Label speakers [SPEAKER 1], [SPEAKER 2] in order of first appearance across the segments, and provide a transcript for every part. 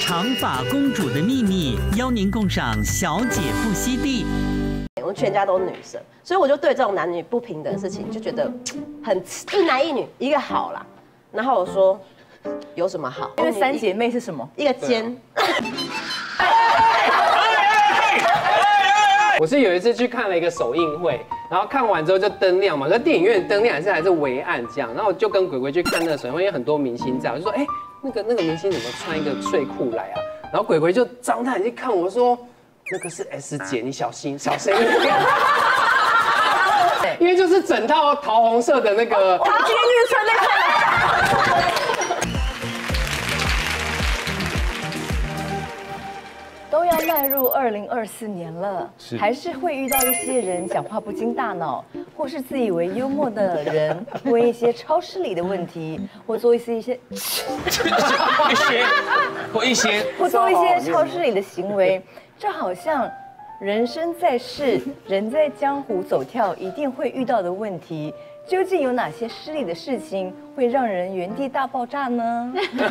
[SPEAKER 1] 长发公主的秘密，邀您共赏小姐不息地。
[SPEAKER 2] 我们全家都是女生，所以我就对这种男女不平等的事情就觉得很一男一女一个好啦。然后我说有什么好？
[SPEAKER 3] 因为三姐妹是什么？
[SPEAKER 2] 一个尖。
[SPEAKER 4] 我是有一次去看了一个首映会，然后看完之后就灯亮嘛，可是电影院灯亮还是微暗这样，然后我就跟鬼鬼去看那个首映会，因为很多明星在，我就说，哎，那个明星怎么穿一个睡裤来啊？然后鬼鬼就张大眼睛看我说，那个是 S 姐，你小心，小声一点。因为就是整套桃红色的那个，
[SPEAKER 3] 他今天就是穿那个。都要迈入2024年了，还是会遇到一些人讲话不经大脑，或是自以为幽默的人问一些超失礼的问题，或做一些超失礼的行为。这好像人生在世，人在江湖走跳，一定会遇到的问题。究竟有哪些失礼的事情会让人原地大爆炸呢？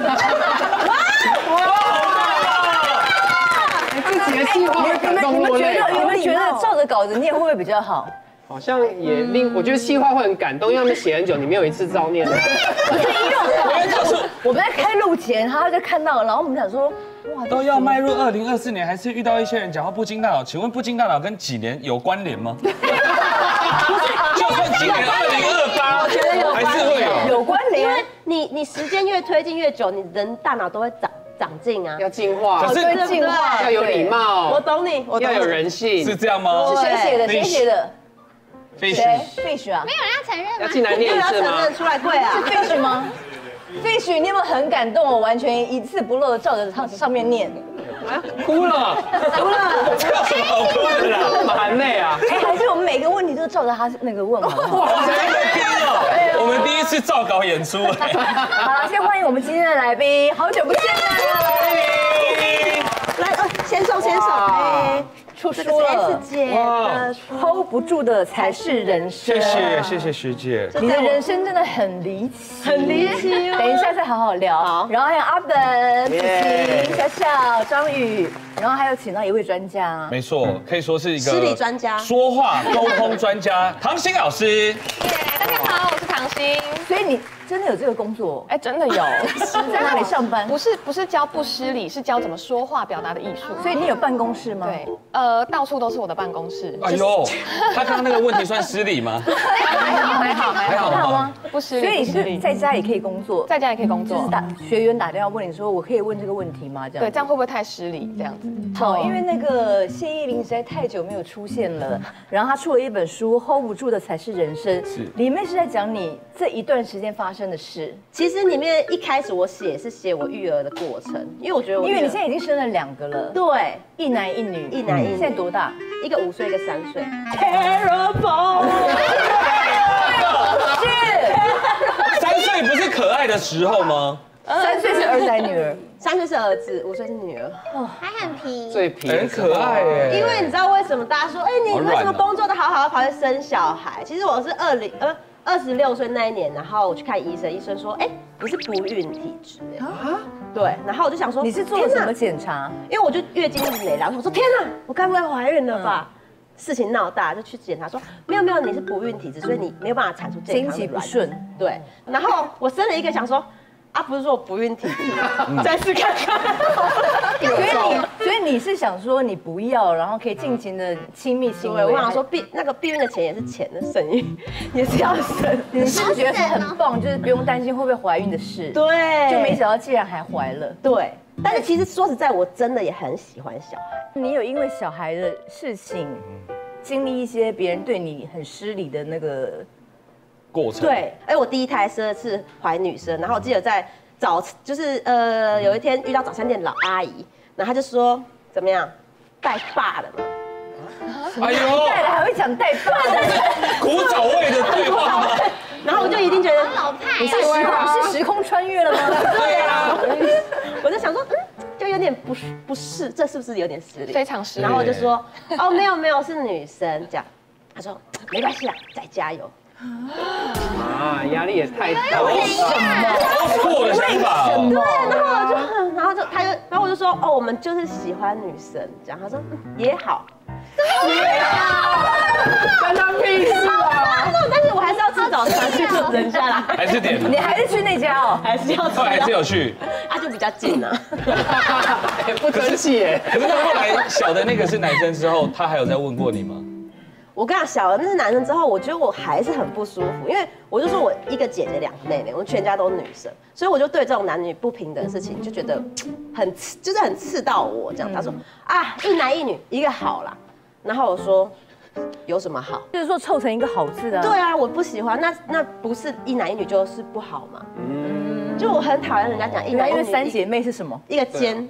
[SPEAKER 4] 自己的计划感动落泪。
[SPEAKER 3] 你们觉得照着稿子念会不会比较好？
[SPEAKER 4] 好像也令我觉得企划会很感动，因为他们写很久，你没有一次照念的。
[SPEAKER 3] 我们在开录前，他就看到了，然后我们想说，哇，
[SPEAKER 5] 都要迈入2024年，还是遇到一些人讲话不经大脑？请问不经大脑跟几年有关联吗？就算今年2028，
[SPEAKER 3] 我觉得有
[SPEAKER 5] 还是会
[SPEAKER 3] 有关联。
[SPEAKER 2] 因为你时间越推进越久，你人大脑都会长进啊，
[SPEAKER 4] 要进化，
[SPEAKER 5] 可是
[SPEAKER 3] 对进化
[SPEAKER 4] 要有礼貌，
[SPEAKER 2] 我懂你，
[SPEAKER 4] 要有人性，
[SPEAKER 5] 是这样吗？
[SPEAKER 3] 是谁写的？谁写的
[SPEAKER 5] ？Fish
[SPEAKER 3] 啊？
[SPEAKER 6] 没有人要承认吗？
[SPEAKER 4] 要进来念一次吗？
[SPEAKER 2] 承认出来跪啊！
[SPEAKER 3] 是 Fish 吗？Fish，你有没有很感动？我完全一字不漏的照着上面念。
[SPEAKER 4] 哭了，
[SPEAKER 5] 这有什么好哭的啦？
[SPEAKER 4] 那么含泪啊！
[SPEAKER 3] 哎，还是我们每个问题都照着他那个问好不好？
[SPEAKER 5] 哇，这个拼了！我们第一次照稿演出。
[SPEAKER 3] 好了，先欢迎我们今天的来宾，好久不见了。
[SPEAKER 2] 来，先手。哎，
[SPEAKER 3] 出书
[SPEAKER 2] 这个是
[SPEAKER 3] 了
[SPEAKER 2] S 姐的书
[SPEAKER 3] ，hold 不住的才是人生。
[SPEAKER 5] 谢谢学姐。
[SPEAKER 3] 你的人生真的很离奇，
[SPEAKER 2] 很离奇哦
[SPEAKER 3] 等一下再好好聊。
[SPEAKER 2] 好
[SPEAKER 3] 然后还有阿本、子晴、小小、张宇，然后还有请到一位专家，
[SPEAKER 5] 没错，可以说是一个
[SPEAKER 2] 失礼专家
[SPEAKER 5] 说话沟通专家唐鑫老师。
[SPEAKER 6] 大家好，我是唐鑫。
[SPEAKER 3] 所以你真的有这个工作？
[SPEAKER 6] 哎，真的有，
[SPEAKER 3] 在哪里上班？
[SPEAKER 6] 不是教不失礼，是教怎么说话表达的艺术。
[SPEAKER 3] 所以你有办公室吗？
[SPEAKER 6] 对，到处都是我的办公室。
[SPEAKER 5] 哎呦，他刚刚那个问题算失礼吗？
[SPEAKER 6] 还好
[SPEAKER 3] 吗？
[SPEAKER 6] 不失
[SPEAKER 3] 所以你
[SPEAKER 6] 礼，不失礼
[SPEAKER 3] 是在家也可以工作，
[SPEAKER 6] 在家也可以工作。
[SPEAKER 3] 学员打电话问你说，我可以问这个问题吗？这样
[SPEAKER 6] 对，这样会不会太失礼？这样子。
[SPEAKER 3] 好，因为那个谢依霖实在太久没有出现了，然后他出了一本书《hold 不住的才是人生》，里面是在讲你这一段时间发生的事。
[SPEAKER 2] 其实里面一开始我写我育儿的过程，因为我觉得
[SPEAKER 3] 因为你现在已经生了2个了，
[SPEAKER 2] 对，
[SPEAKER 3] 一男一女，
[SPEAKER 2] 一男一女
[SPEAKER 3] 现在多大？
[SPEAKER 2] 一个5岁，一个3岁。
[SPEAKER 3] Terrible，
[SPEAKER 5] 3岁不是可爱的时候吗
[SPEAKER 3] ？3岁是儿子还是女儿
[SPEAKER 2] ？3岁是儿子，5岁是女儿。
[SPEAKER 6] 还很皮，
[SPEAKER 4] 最皮，
[SPEAKER 5] 很可爱耶。
[SPEAKER 2] 因为你知道为什么大家说，哎，你为什么工作的好好，跑去生小孩？其实我是26岁那一年，然后我去看医生，医生说，哎，你是不孕体质。啊？对，然后我就想说，
[SPEAKER 3] 你是做了什么检查？
[SPEAKER 2] 因为我就月经一直没来，我说天哪，我该不会怀孕了吧？事情闹大，就去检查说没有，你是不孕体质，所以你没有办法产出健康的
[SPEAKER 3] 经期不顺。
[SPEAKER 2] 对，然后我生了一个，想说啊，不是说我不孕体质，再试看看。
[SPEAKER 3] 所以你是想说你不要，然后可以尽情的亲密行为。
[SPEAKER 2] 我想说避孕的钱也是钱的，生育也是要生。
[SPEAKER 3] 你是不是觉得很棒，就是不用担心会不会怀孕的事？
[SPEAKER 2] 对，
[SPEAKER 3] 就没想到既然还怀了。
[SPEAKER 2] 对，但是其实说实在，我真的也很喜欢小孩。
[SPEAKER 3] 你有因为小孩的事情，经历一些别人对你很失礼的那个
[SPEAKER 5] 过程？
[SPEAKER 2] 对，我第一胎生的是怀女生，然后我记得在有一天遇到早餐店老阿姨，然后她就说怎么样，带爸的嘛。
[SPEAKER 5] 哎呦，
[SPEAKER 3] 带了还会讲带爸的，
[SPEAKER 5] 古早味的对话吗？
[SPEAKER 2] 然后我就一定觉得
[SPEAKER 6] 老派
[SPEAKER 3] 你是时空穿越了吗？
[SPEAKER 2] 对啊，我就想说，就有点不适，这是不是有点失礼？
[SPEAKER 6] 非常失礼。
[SPEAKER 2] 然后我就说，哦，没有，是女生这样。他说没关系啦，再加油。
[SPEAKER 4] 啊，压力也太大了。
[SPEAKER 5] 错的想法。
[SPEAKER 2] 对，然后然后我就说哦，我们就是喜欢女生这样。他说也好，
[SPEAKER 4] 关他屁事啊！
[SPEAKER 2] 但是我还是要吃早餐去人家啦，
[SPEAKER 5] 还是点，
[SPEAKER 3] 你还是去那家哦？
[SPEAKER 2] 还是要吃，
[SPEAKER 5] 后来还是有去。
[SPEAKER 2] 啊，就比较近啊。
[SPEAKER 4] 不争气耶。
[SPEAKER 5] 可是后来小的那个是男生之后，他还有再问过你吗？
[SPEAKER 2] 我跟他小的那是男生之后，我觉得我还是很不舒服，因为我就说我一个姐姐2个妹妹，我们全家都是女生，所以我就对这种男女不平等的事情就觉得就是很刺到我这样。他说啊，一男一女一个好啦，然后我说有什么好？
[SPEAKER 3] 就是说凑成一个好字的。
[SPEAKER 2] 对啊，我不喜欢，那不是一男一女就是不好吗？就我很讨厌人家讲一男一女，
[SPEAKER 3] 因为3姐妹是什么？
[SPEAKER 2] 一个尖。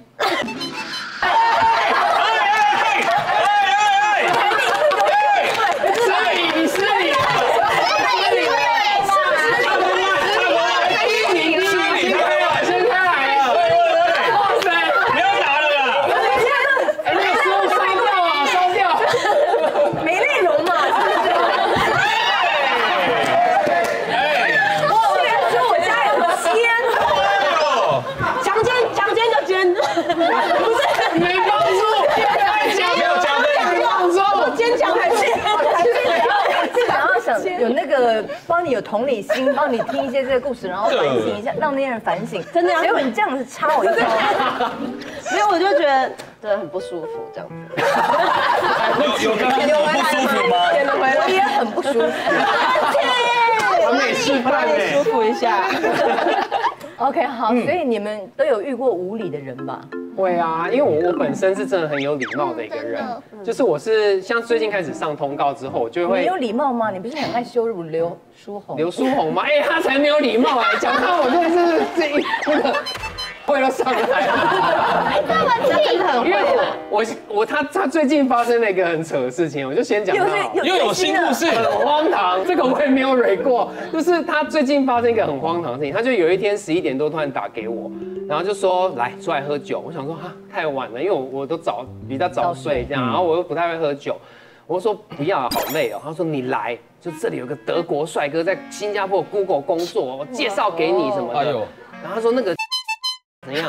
[SPEAKER 3] 有那个帮你有同理心，帮你听一些这个故事，然后反省一下，让那些人反省。
[SPEAKER 2] 真的呀？
[SPEAKER 3] 结果你这样子插我一刀，
[SPEAKER 2] 没有，我就觉得真的很不舒服，这样子。
[SPEAKER 5] 有跟他不舒服吗？
[SPEAKER 3] 我也很不舒服。
[SPEAKER 4] 完美示范哎，
[SPEAKER 2] 舒服一下。
[SPEAKER 3] OK， 好，所以你们都有遇过无理的人吧？
[SPEAKER 4] 会啊，因为我本身是真的很有礼貌的一个人，就是我是像最近开始上通告之后，我就会。
[SPEAKER 3] 你有礼貌吗？你不是很爱羞辱刘书宏？
[SPEAKER 4] 刘书宏吗？哎，他才没有礼貌哎，讲他我真的是那个会都上来了。
[SPEAKER 2] 这么气，很
[SPEAKER 4] 因为他最近发生了一个很扯的事情，我就先讲到。
[SPEAKER 5] 又有新故事，
[SPEAKER 4] 很荒唐，这个我也没有蕊过。就是他最近发生一个很荒唐的事情，他就有一天11点多突然打给我，然后就说来出来喝酒。我想说哈太晚了，因为我都比较早睡这样，然后我又不太会喝酒。我说不要，好累哦。他说你来，就这里有个德国帅哥在新加坡 Google 工作，我介绍给你什么的。然后他说那个怎样？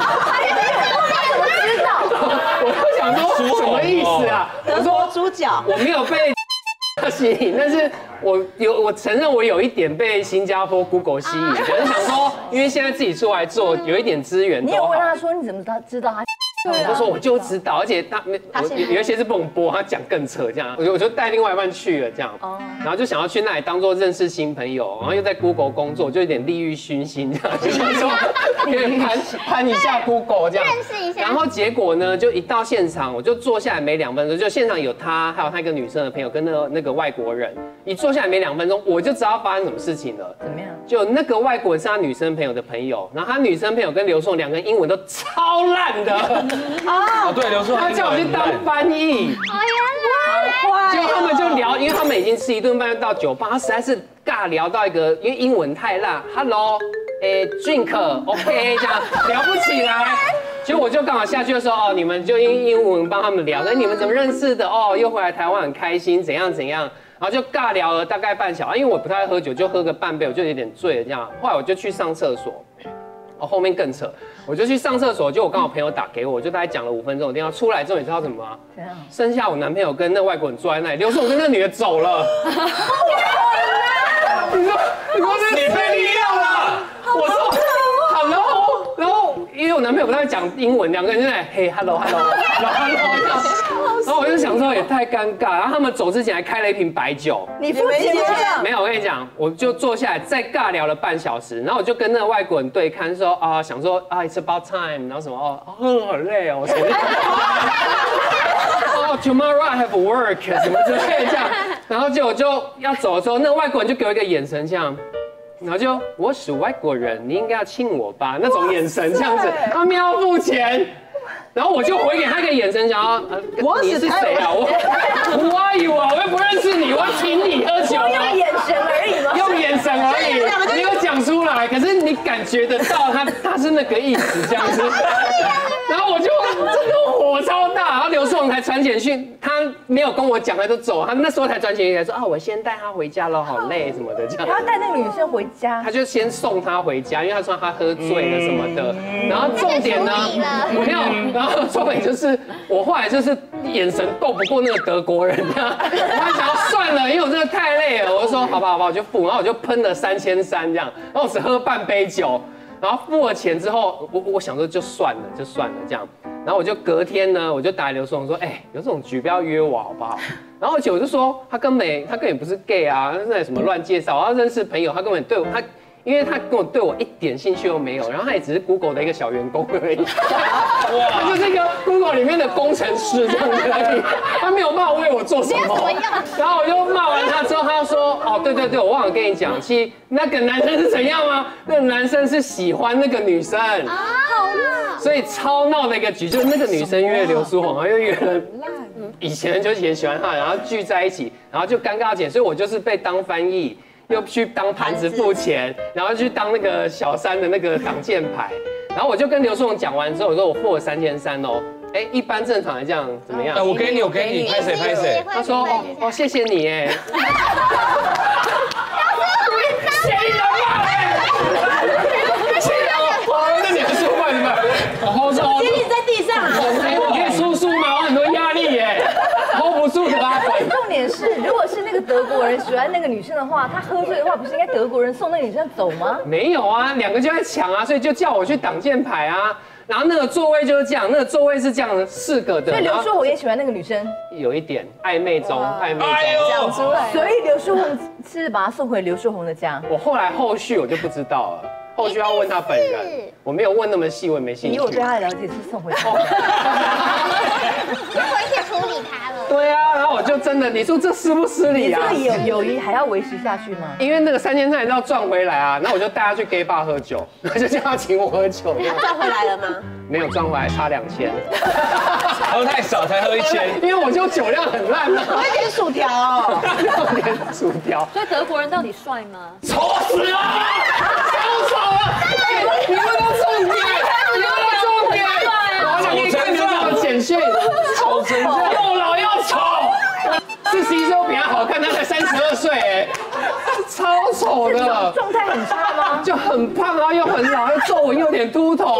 [SPEAKER 4] 我就想说什么意思啊？我说
[SPEAKER 2] 猪脚，
[SPEAKER 4] 我没有被吸引，但是我承认我有一点被新加坡 Google 吸引，可是想说，因为现在自己出来做，有一点资源。
[SPEAKER 3] 你有问他说你怎么知道他？
[SPEAKER 4] 我就说我就知道，而且有一些是不能播，他讲更扯这样，我就带另外一半去了这样，然后就想要去那里当做认识新朋友，然后又在 Google 工作，就有点利欲熏心这样，就想说可以攀一下 Google 这样，
[SPEAKER 7] 认识一下。
[SPEAKER 4] 然后结果呢，就一到现场，我就坐下来没2分钟，就现场有他，还有他一个女生的朋友跟那个外国人，一坐下来没2分钟，我就知道发生什么事情了。
[SPEAKER 3] 怎么样？
[SPEAKER 4] 就那个外国人是他女生朋友的朋友，然后他女生朋友跟刘颂2个人英文都超烂的。
[SPEAKER 5] 哦，对，刘书宏，
[SPEAKER 4] 他叫我去当翻译，结果他们就聊，因为他们已经吃一顿饭到酒吧，他实在是尬聊到一个，因为英文太烂 ，Hello， drink，OK， 这样聊不起来。结果我就刚好下去的时候，哦，你们就用英文帮他们聊，那你们怎么认识的？哦，又回来台湾很开心，怎样怎样。然后就尬聊了大概半小时，因为我不太爱喝酒，就喝个半杯，我就有点醉了这样。后来我就去上厕所。哦，后面更扯，我就去上厕所，就我刚好朋友打给我，就大概讲了5分钟的电话。出来之后，你知道什么吗？
[SPEAKER 3] 怎样？
[SPEAKER 4] 剩下我男朋友跟那外国人坐在那里，刘颂跟那女的走了。你说你被利用了？我说 hello， 然后因为我男朋友不太会讲英文，2个人就在嘿 hello， 然后我就想说也太尴尬，然后他们走之前还开了一瓶白酒。
[SPEAKER 3] 你付钱了？
[SPEAKER 4] 没有，我跟你讲，我就坐下来再尬聊了半小时，然后我就跟那个外国人对看说啊，想说啊 it's about time， 然后什么好累哦，什么tomorrow I have work 什么之类的这样，然后结果就要走的时候，那个外国人就给我一个眼神这样。然后就我是外国人，你应该要亲我吧，那种眼神这样子，他们要付钱，然后我就回给他一个眼神，想要你是谁啊？我阿姨啊，我又不认识你，我请你喝酒。
[SPEAKER 3] 用眼神而已吗？
[SPEAKER 4] 用眼神而已，没有讲出来，可是你感觉得到他是那个意思这样子。然后我就真的火超大，然后刘书宏才传简讯，他没有跟我讲，他就走，他那时候才传简讯来说啊，我先带他回家了，好累什么的这样。
[SPEAKER 3] 他要带那个女生回家，
[SPEAKER 4] 他就先送她回家，因为他说他喝醉了什么的。然后重点呢，没有，然后重点就是我后来就是眼神斗不过那个德国人啊，我还想要算了，因为我真的太累了，我就说好吧，我就付，然后我就喷了3300这样，然后我只喝半杯酒。然后付了钱之后，我想说就算了这样。然后我就隔天呢，我就打给刘书宏说，哎，有这种局不要约我好不好？然后而且我就说他根本不是 gay 啊，那什么乱介绍，他认识朋友，他根本对我因为他对我一点兴趣都没有，然后他也只是 Google 的一个小员工而已，他就是一个 Google 里面的工程师这样子而已，他没有办法为我做什么。然后我就骂完他之后，他就说，哦，对，我忘了跟你讲，其实那个男生是怎样吗？那个男生是喜欢那个女生啊，好闹，所以超闹的一个局，就是那个女生约刘书宏，然后又约了以前就也喜欢他，然后聚在一起，然后就尴尬点，所以我就是被当翻译。又去当盘子付钱，然后去当那个小三的那个挡箭牌，然后我就跟刘书宏讲完之后，我说我付了3300哦，哎，一般正常来讲怎么样？
[SPEAKER 5] 我给你，拍谁？
[SPEAKER 4] 他说哦，谢谢你哎。那你还说话什么？好吵！
[SPEAKER 2] 其实你在地上，
[SPEAKER 4] 我可以输出吗？我很多压力耶，hold 不住的啦。
[SPEAKER 3] 重点是，如果是那个德国人喜欢那个女生的话，他喝醉的话，不是应该德国人送那个女生走吗？
[SPEAKER 4] 没有啊，两个就在抢啊，所以就叫我去挡箭牌啊。然后那个座位就是这样，那个座位是这样的4个的。
[SPEAKER 3] 所以刘书宏也喜欢那个女生，
[SPEAKER 4] 有一点暧昧中。
[SPEAKER 3] 讲出来。所以刘书宏是把他送回刘书宏的家。
[SPEAKER 4] 我后续我就不知道了。后续要问他本人，我没有问那么细，我也没兴趣。
[SPEAKER 3] 以我对他的了解是送回家。
[SPEAKER 7] 我一起处理他了。
[SPEAKER 4] 对啊，然后我就真的，你说这失不失礼啊？
[SPEAKER 3] 你这个友谊还要维持下去吗？
[SPEAKER 4] 因为那个3300要赚回来啊，那我就带他去 gay bar 喝酒，就叫他请我喝酒。
[SPEAKER 2] 他赚回来了吗？
[SPEAKER 4] 没有赚回来，差2000。
[SPEAKER 5] 喝太少才喝1000，
[SPEAKER 4] 因为我就酒量很烂啊。
[SPEAKER 2] 我会点薯条哦，
[SPEAKER 4] 要点薯条。
[SPEAKER 6] 所以德国人到底帅吗？
[SPEAKER 4] 丑死了，超丑了！你们都重点，我想给你看刘书宏简讯，丑成这样，又老又丑。41岁比他好看，他才32岁哎，超丑的。
[SPEAKER 3] 状态很差吗？
[SPEAKER 4] 就很胖，然后又很老，又皱纹，又有点秃头。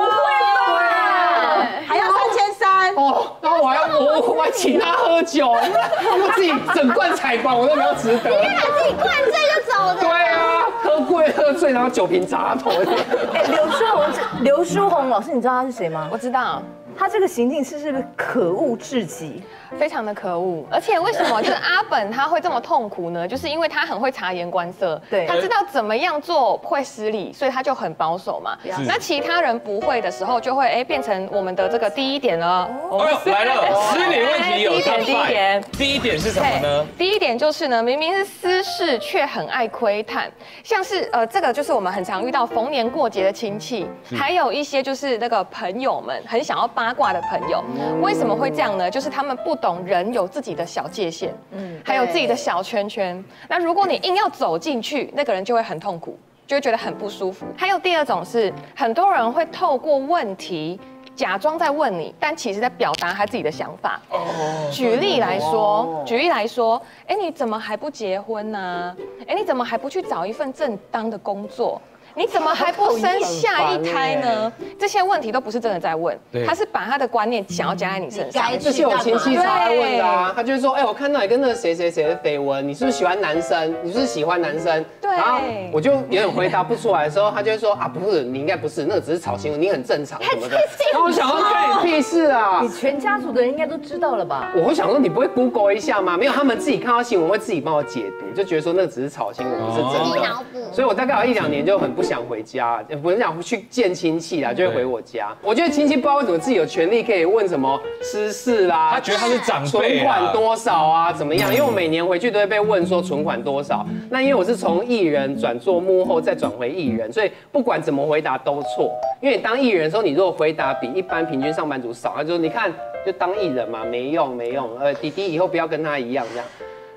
[SPEAKER 2] 还要3300
[SPEAKER 4] 哦，然后我还请他喝酒，我自己整罐采光，我都没有值得。
[SPEAKER 7] 你把自己灌醉就走的。
[SPEAKER 4] 对啊，喝醉，然后酒瓶砸头。
[SPEAKER 3] 哎，刘书宏老师，你知道他是谁吗？
[SPEAKER 6] 我知道，
[SPEAKER 3] 他这个行径是不是可恶至极？
[SPEAKER 6] 非常的可恶。而且为什么就是阿本他会这么痛苦呢？就是因为他很会察言观色，
[SPEAKER 3] 对，
[SPEAKER 6] 他知道怎么样做会失礼，所以他就很保守嘛。那其他人不会的时候，就会变成我们的这个第一点了。
[SPEAKER 5] 来了，失礼问题有
[SPEAKER 6] 第一点
[SPEAKER 5] 是什么呢？
[SPEAKER 6] 第一点就是呢，明明是私事，却很爱窥探，像是这个就是我们很常遇到逢年过节的亲戚，还有一些就是那个朋友们很想要八卦的朋友，为什么会这样呢？就是他们不懂人有自己的小界限，还有自己的小圈圈。那如果你硬要走进去，那个人就会很痛苦，就会觉得很不舒服。还有第二种是，很多人会透过问题假装在问你，但其实在表达他自己的想法。举例来说，哎，你怎么还不结婚呢？哎，你怎么还不去找一份正当的工作？你怎么还不生下一胎呢？这些问题都不是真的在问，他是把他的观念想要加在你身上。
[SPEAKER 4] 这些我亲戚常爱问的啊，他就会说，哎，我看到你跟那个谁谁谁的绯闻，你是不是喜欢男生？你是不是喜欢男生？
[SPEAKER 6] 对。
[SPEAKER 4] 然后我就有点回答不出来的时候，他就会说啊，不是，你应该不是，那个只是炒新闻，你很正常什么的。然后我想说，干你屁事啊！
[SPEAKER 3] 你全家族的人应该都知道了吧？
[SPEAKER 4] 我会想说，你不会 Google 一下吗？没有，他们自己看到新闻会自己帮我解读，就觉得说那个只是炒新闻，不是真的。所以我大概有1-2年就很不想回家。不是想去见亲戚啦，就会回我家。我觉得亲戚不知道为什么自己有权利可以问什么私事啦，
[SPEAKER 5] 他觉得他是长辈，
[SPEAKER 4] 存款多少啊，怎么样？因为我每年回去都会被问说存款多少。那因为我是从艺人转做幕后，再转回艺人，所以不管怎么回答都错。因为你当艺人的时候，你如果回答比一般平均上班族少，他就说你看就当艺人嘛，没用。弟弟以后不要跟他一样这样。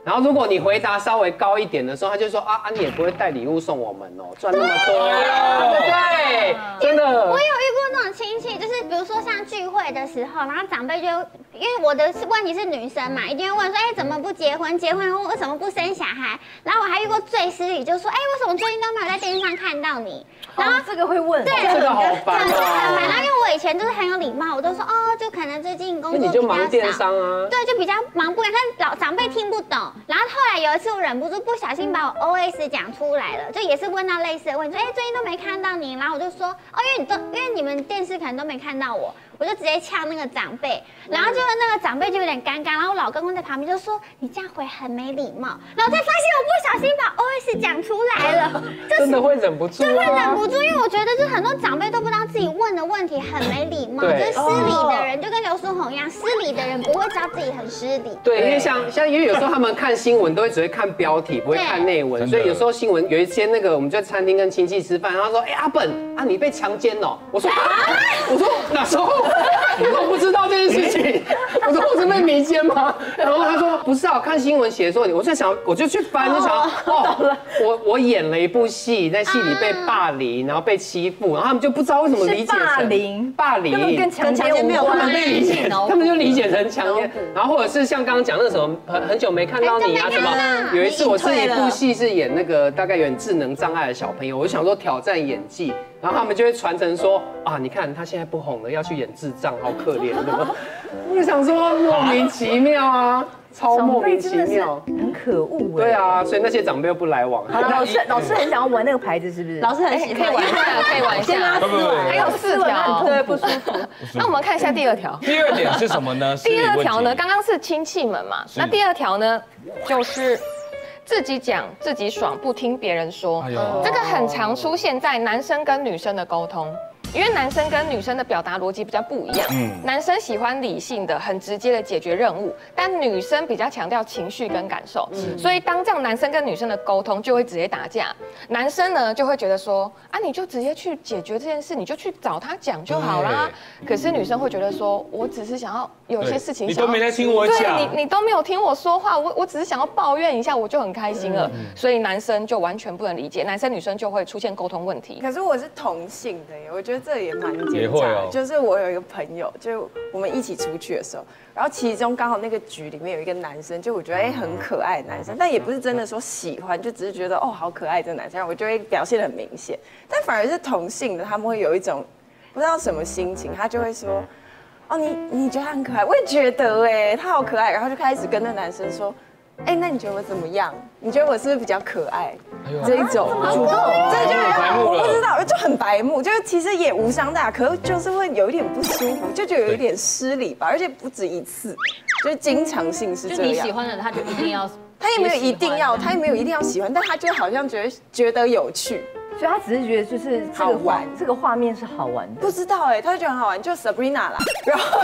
[SPEAKER 4] 然后如果你回答稍微高一点的时候，他就说啊，你也不会带礼物送我们哦，赚那么多，对不对？真的。
[SPEAKER 7] 我有遇过那种亲戚，就是比如说像聚会的时候，然后长辈就因为我的问题是女生嘛，一定会问说，哎，怎么不结婚？结婚后为什么不生小孩？然后我还遇过最失礼，就说，哎，为什么最近都没有在电视上看到你？然后
[SPEAKER 3] 这个会问，
[SPEAKER 7] 对，
[SPEAKER 4] 这个好烦哦。
[SPEAKER 7] 然后因为我以前就是很有礼貌，我都说哦，就可能最近工作
[SPEAKER 4] 你
[SPEAKER 7] 比较少，
[SPEAKER 4] 就忙电商啊，
[SPEAKER 7] 对，就比较忙不了，但长辈听不懂。然后后来有一次我忍不住不小心把我 OS 讲出来了，就也是问到类似的问题，说哎最近都没看到你，然后我就说哦因为你们电视可能都没看到我。我就直接呛那个长辈，然后就是那个长辈就有点尴尬，然后我老公公在旁边就说你这样回很没礼貌，然后才发现我不小心把 OS 讲出来了，
[SPEAKER 4] 真的会忍不住，
[SPEAKER 7] 就会忍不住，因为我觉得就很多长辈都不知道自己问的问题很没礼貌，就是失礼的人就跟刘书宏一样，失礼的人不会知道自己很失礼。
[SPEAKER 4] 对，因为像因为有时候他们看新闻都会只会看标题，不会看内文，所以有时候新闻有一些那个我们在餐厅跟亲戚吃饭，然后说哎阿本啊你被强奸哦，我说哪时候？我不知道这件事情，我说我是被迷奸吗？然后他说不是啊，我看新闻写说你，我在想我就去翻，就想我演了一部戏，在戏里被霸凌，然后被欺负，然后他们就不知道为什么理解成霸凌，
[SPEAKER 3] 根本跟强奸没有关，
[SPEAKER 4] 他们被理解，他们就理解成强奸，然后或者是像刚刚讲那个什么很久没看到你啊什么，有一次我是一部戏是演那个大概有点智能障碍的小朋友，我就想说挑战演技。然后他们就会传承说啊，你看他现在不红了，要去演智障，好可怜的。我就想说莫名其妙啊，超莫名其妙，
[SPEAKER 3] 很可恶哎。
[SPEAKER 4] 对啊，所以那些长辈又不来往。
[SPEAKER 3] 好了，老师很想要玩那个牌子，是不是？
[SPEAKER 2] 老师很喜欢，
[SPEAKER 6] 可以玩一下，可以玩一下。还有4条，
[SPEAKER 3] 对，不舒服。
[SPEAKER 6] 那我们看一下第2条。
[SPEAKER 5] 第2点是什么呢？
[SPEAKER 6] 第2条呢，刚刚是亲戚们嘛，那第2条呢就是自己讲自己爽，不听别人说。这个很常出现在男生跟女生的沟通。因为男生跟女生的表达逻辑比较不一样，男生喜欢理性的、很直接的解决任务，但女生比较强调情绪跟感受，所以当这样男生跟女生的沟通就会直接打架。男生呢就会觉得说，啊，你就直接去解决这件事，你就去找他讲就好啦。可是女生会觉得说，我只是想要有些事情，
[SPEAKER 5] 你都没在听我讲，
[SPEAKER 6] 对你都没有听我说话，我只是想要抱怨一下，我就很开心了。所以男生就完全不能理解，男生女生就会出现沟通问题。
[SPEAKER 8] 可是我是同性的耶，我觉得这也蛮
[SPEAKER 5] 也会哦，
[SPEAKER 8] 就是我有一个朋友，就我们一起出去的时候，然后其中刚好那个局里面有一个男生，就我觉得很可爱的男生，但也不是真的说喜欢，就只是觉得哦好可爱这个男生，我就会表现得很明显。但反而是同性的，他们会有一种不知道什么心情，他就会说哦你觉得他很可爱，我也觉得哎他好可爱，然后就开始跟那男生说。哎，那你觉得我怎么样？你觉得我是不是比较可爱？这一种主动，这就是我不知道，就很白目，就是其实也无伤大，可是就是会有一点不舒服，就觉得有一点失礼吧，而且不止一次，就是经常性是这样。
[SPEAKER 9] 就你喜欢的他就一定要，
[SPEAKER 8] 他也没有一定要，他也没有一定要喜欢，但他就好像觉得有趣，
[SPEAKER 3] 所以他只是觉得就是
[SPEAKER 8] 好玩，
[SPEAKER 3] 这个画面是好玩的。
[SPEAKER 8] 不知道哎，他就觉得很好玩，就 Sabrina 啦，然后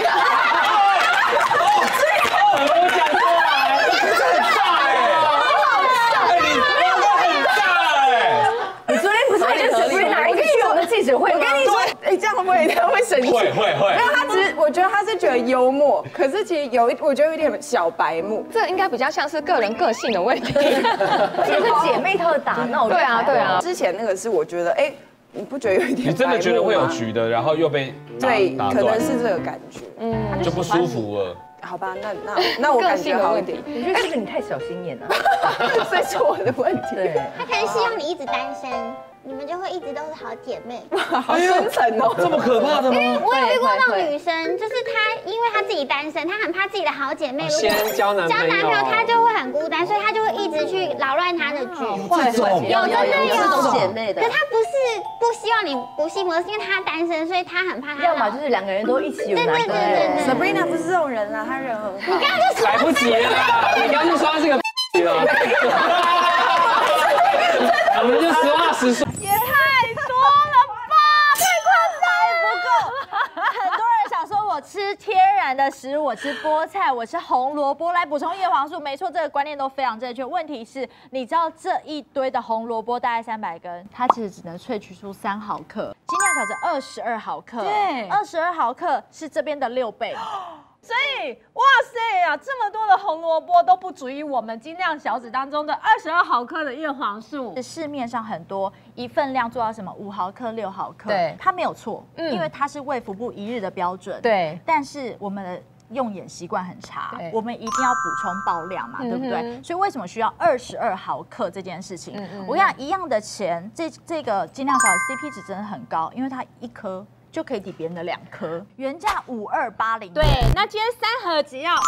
[SPEAKER 5] 我讲出来，很大哎，你很大哎，
[SPEAKER 3] 你昨天不是跟 Sabrina 一起去我们记者会吗？
[SPEAKER 8] 我跟你说，哎，这样会不会他会生气？
[SPEAKER 5] 会。
[SPEAKER 8] 没有，他只是我觉得他是觉得幽默，可是其实我觉得有点小白目。
[SPEAKER 6] 这应该比较像是个人个性的问题，
[SPEAKER 3] 这是姐妹套的打闹。
[SPEAKER 6] 对啊。
[SPEAKER 8] 之前那个是我觉得，哎，你不觉得有一点？
[SPEAKER 5] 你真的觉得会有局的，然后又被
[SPEAKER 8] 对，
[SPEAKER 5] 打断，
[SPEAKER 8] 可能是这个感觉，
[SPEAKER 5] 就不舒服了。
[SPEAKER 8] 好吧，那我感觉好一点。
[SPEAKER 3] 我觉得是不是你太小心眼了？
[SPEAKER 8] 所以是我的问题。
[SPEAKER 3] 对，
[SPEAKER 7] 他可能希望你一直单身，你们就会一直都是好姐妹。
[SPEAKER 8] 好深沉哦，
[SPEAKER 5] 这么可怕的吗？
[SPEAKER 7] 我有遇过那种女生，就是她，因为她自己单身，她很怕自己的好姐妹
[SPEAKER 4] 先交男朋友，
[SPEAKER 7] 她就会很孤单，所以她就会一直去扰乱她的局。
[SPEAKER 5] 这种
[SPEAKER 7] 有真的有
[SPEAKER 2] 这种姐妹的，
[SPEAKER 7] 可她不是不希望你不幸福，是因为她单身，所以她很怕她。
[SPEAKER 3] 要么就是2个人都一起有男朋友。
[SPEAKER 7] 对。
[SPEAKER 8] Sabrina 不是这种人啦，她人很好。
[SPEAKER 7] 你刚刚就说
[SPEAKER 4] 来不及了啦，你刚刚就说他是个了。我们就实话实说。
[SPEAKER 9] 也太多了吧，太夸张不够。很多人想说我吃天然的食物，我吃菠菜，我吃红萝卜来补充叶黄素，没错，这个观念都非常正确。问题是，你知道这一堆的红萝卜大概300根，它其实只能萃取出3毫克，精量小子22毫克，对，22毫克是这边的6倍。 所以，哇塞呀，这么多的红萝卜都不足以我们精酿小子当中的22毫克的叶黄素。市面上很多一份量做到什么5毫克、6毫克，
[SPEAKER 3] 对，
[SPEAKER 9] 它没有错，因为它是卫福部1日的标准。
[SPEAKER 3] 对，
[SPEAKER 9] 但是我们的用眼习惯很差，我们一定要补充爆量嘛，对不对？所以为什么需要22毫克这件事情？我跟你讲，一样的钱，这个精酿小子 CP 值真的很高，因为它1颗就可以抵别人的2颗，原价5280。对，那今天3盒只要。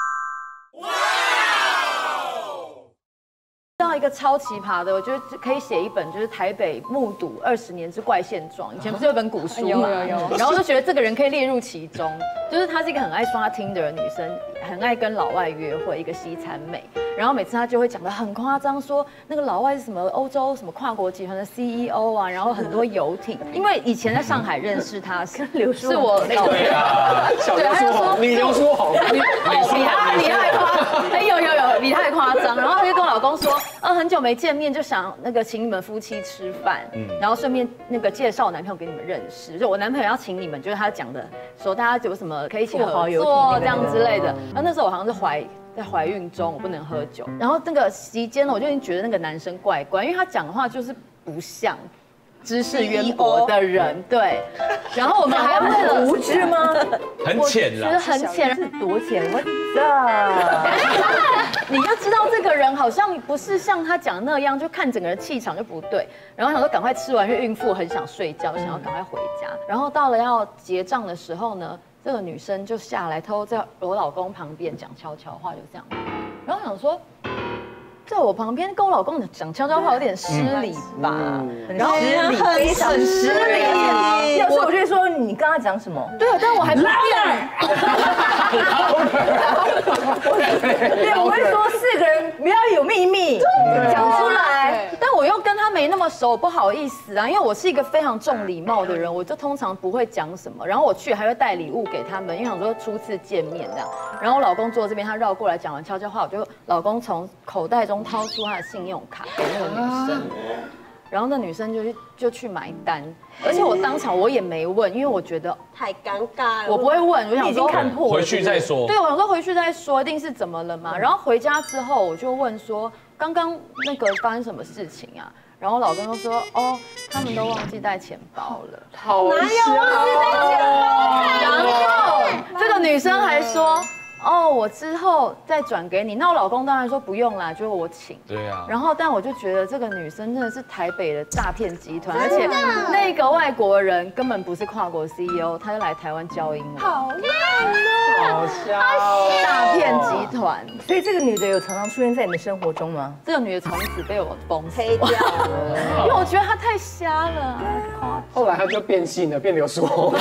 [SPEAKER 3] 到一个超奇葩的，我觉得可以写一本，就是台北目睹20年之怪现状。以前不是有本古书嘛，有，然后就觉得这个人可以列入其中，就是她是一个很爱刷Tinder的女生，很爱跟老外约会，一个西餐妹。然后每次她就会讲得很夸张，说那个老外是什么欧洲什么跨国集团的 CEO 啊，然后很多游艇。因为以前在上海认识他，是我那个，
[SPEAKER 4] 小刘书红，你刘书红，
[SPEAKER 3] 比他还夸，有比他还夸张。然后他就跟我老公说，很久没见面，就想那个请你们夫妻吃饭，然后顺便那个介绍我男朋友给你们认识。就我男朋友要请你们，就是他讲的说大家有什么可以一起合作这样之类的。然后那时候我好像是在怀孕中，我不能喝酒。然后那个席间呢，我就已经觉得那个男生怪怪，因为他讲的话就是不像知识渊博的人，对。然后我们还为了无知吗？
[SPEAKER 5] 很浅啦，
[SPEAKER 3] 觉得很浅，是多浅？我的，你就知道这个人好像不是像他讲的那样，就看整个人气场就不对。然后想说赶快吃完，因为孕妇很想睡觉，想要赶快回家。然后到了要结账的时候呢，这个女生就下来偷在我老公旁边讲悄悄话，就这样。然后想说，在我旁边跟我老公讲悄悄话有点失礼吧，然后非常失礼。
[SPEAKER 10] 要是我就会说你跟他讲什么？
[SPEAKER 3] 对，但我还不
[SPEAKER 10] 对，我会说4个人不要有秘密讲出来。
[SPEAKER 3] 但我又跟他没那么熟，不好意思啊，因为我是一个非常重礼貌的人，我就通常不会讲什么。然后我去还会带礼物给他们，因为想说初次见面这样。然后我老公坐这边，他绕过来讲完悄悄话，我就老公从口袋中掏出他的信用卡给那个女生，然后那女生就去买单，而且我当场我也没问，因为我觉得
[SPEAKER 2] 太尴尬了，
[SPEAKER 3] 我不会问，我想说
[SPEAKER 10] 看破
[SPEAKER 5] 回去再说。
[SPEAKER 3] 对，我想说回去再说，一定是怎么了嘛。然后回家之后我就问说，刚刚那个发生什么事情啊？然后我老公就说，哦，他们都忘记带钱包了。
[SPEAKER 4] 好
[SPEAKER 2] 哪有忘记带钱包？
[SPEAKER 3] 然后这个女生还说，哦，我之后再转给你。那我老公当然说不用啦，就我请。
[SPEAKER 5] 对啊。
[SPEAKER 3] 然后，但我就觉得这个女生真的是台北的诈骗集团，而且那个外国人根本不是跨国 CEO， 他就来台湾教英文。
[SPEAKER 7] 好烂
[SPEAKER 4] 好笑，
[SPEAKER 3] 诈骗集团。
[SPEAKER 10] 所以这个女的有常常出现在你的生活中吗？
[SPEAKER 3] 这个女的从此被我封死，
[SPEAKER 2] 黑掉了，
[SPEAKER 3] 因为我觉得她太瞎了。
[SPEAKER 4] 后来他就变性了，变刘书红。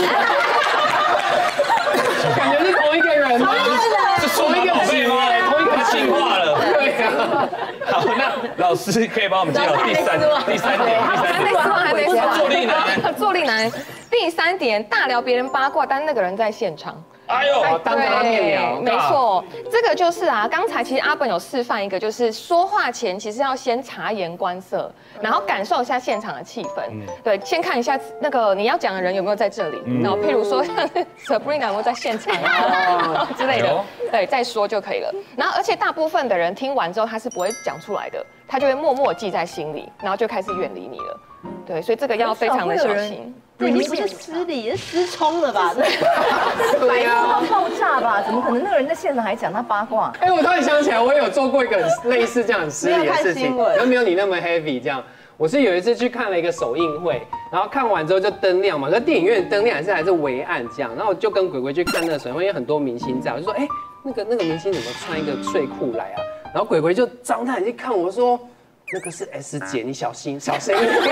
[SPEAKER 4] 感觉是同一个人，
[SPEAKER 5] 是同一个辈吗？同一个进化了。
[SPEAKER 4] 对啊。
[SPEAKER 5] 好，那老师可以帮我们介绍第三点。
[SPEAKER 6] 还没说，
[SPEAKER 5] 坐立难，
[SPEAKER 6] 坐立难。第3点，大聊别人八卦，但那个人在现场。
[SPEAKER 5] 哎呦，
[SPEAKER 4] 当他面聊，
[SPEAKER 6] 没错，这个就是啊，刚才其实阿本有示范一个，就是说话前其实要先察言观色，然后感受一下现场的气氛。对，先看一下那个你要讲的人有没有在这里，然后譬如说像 Sabrina 有没有在现场啊之类的，对，再说就可以了。然后而且大部分的人听完之后他是不会讲出来的，他就会默默记在心里，然后就开始远离你了。对，所以这个要非常的小心。
[SPEAKER 2] 对，你不是失礼，是失聪了吧？
[SPEAKER 10] 白痴到爆炸吧？怎么可能那个人在现场还讲他八卦？
[SPEAKER 4] 哎，我突然想起来，我也有做过一个类似这样很失礼的事情，然后没有你那么 heavy 这样。我是有一次去看了一个首映会，然后看完之后就灯亮嘛，可是电影院的灯亮还是微暗这样，然后我就跟鬼鬼去看那个首映会，因为很多明星在，我就说，哎，那个明星怎么穿一个睡裤来啊？然后鬼鬼就张大眼睛看我说，那个是 S 姐，你小心，小声一点。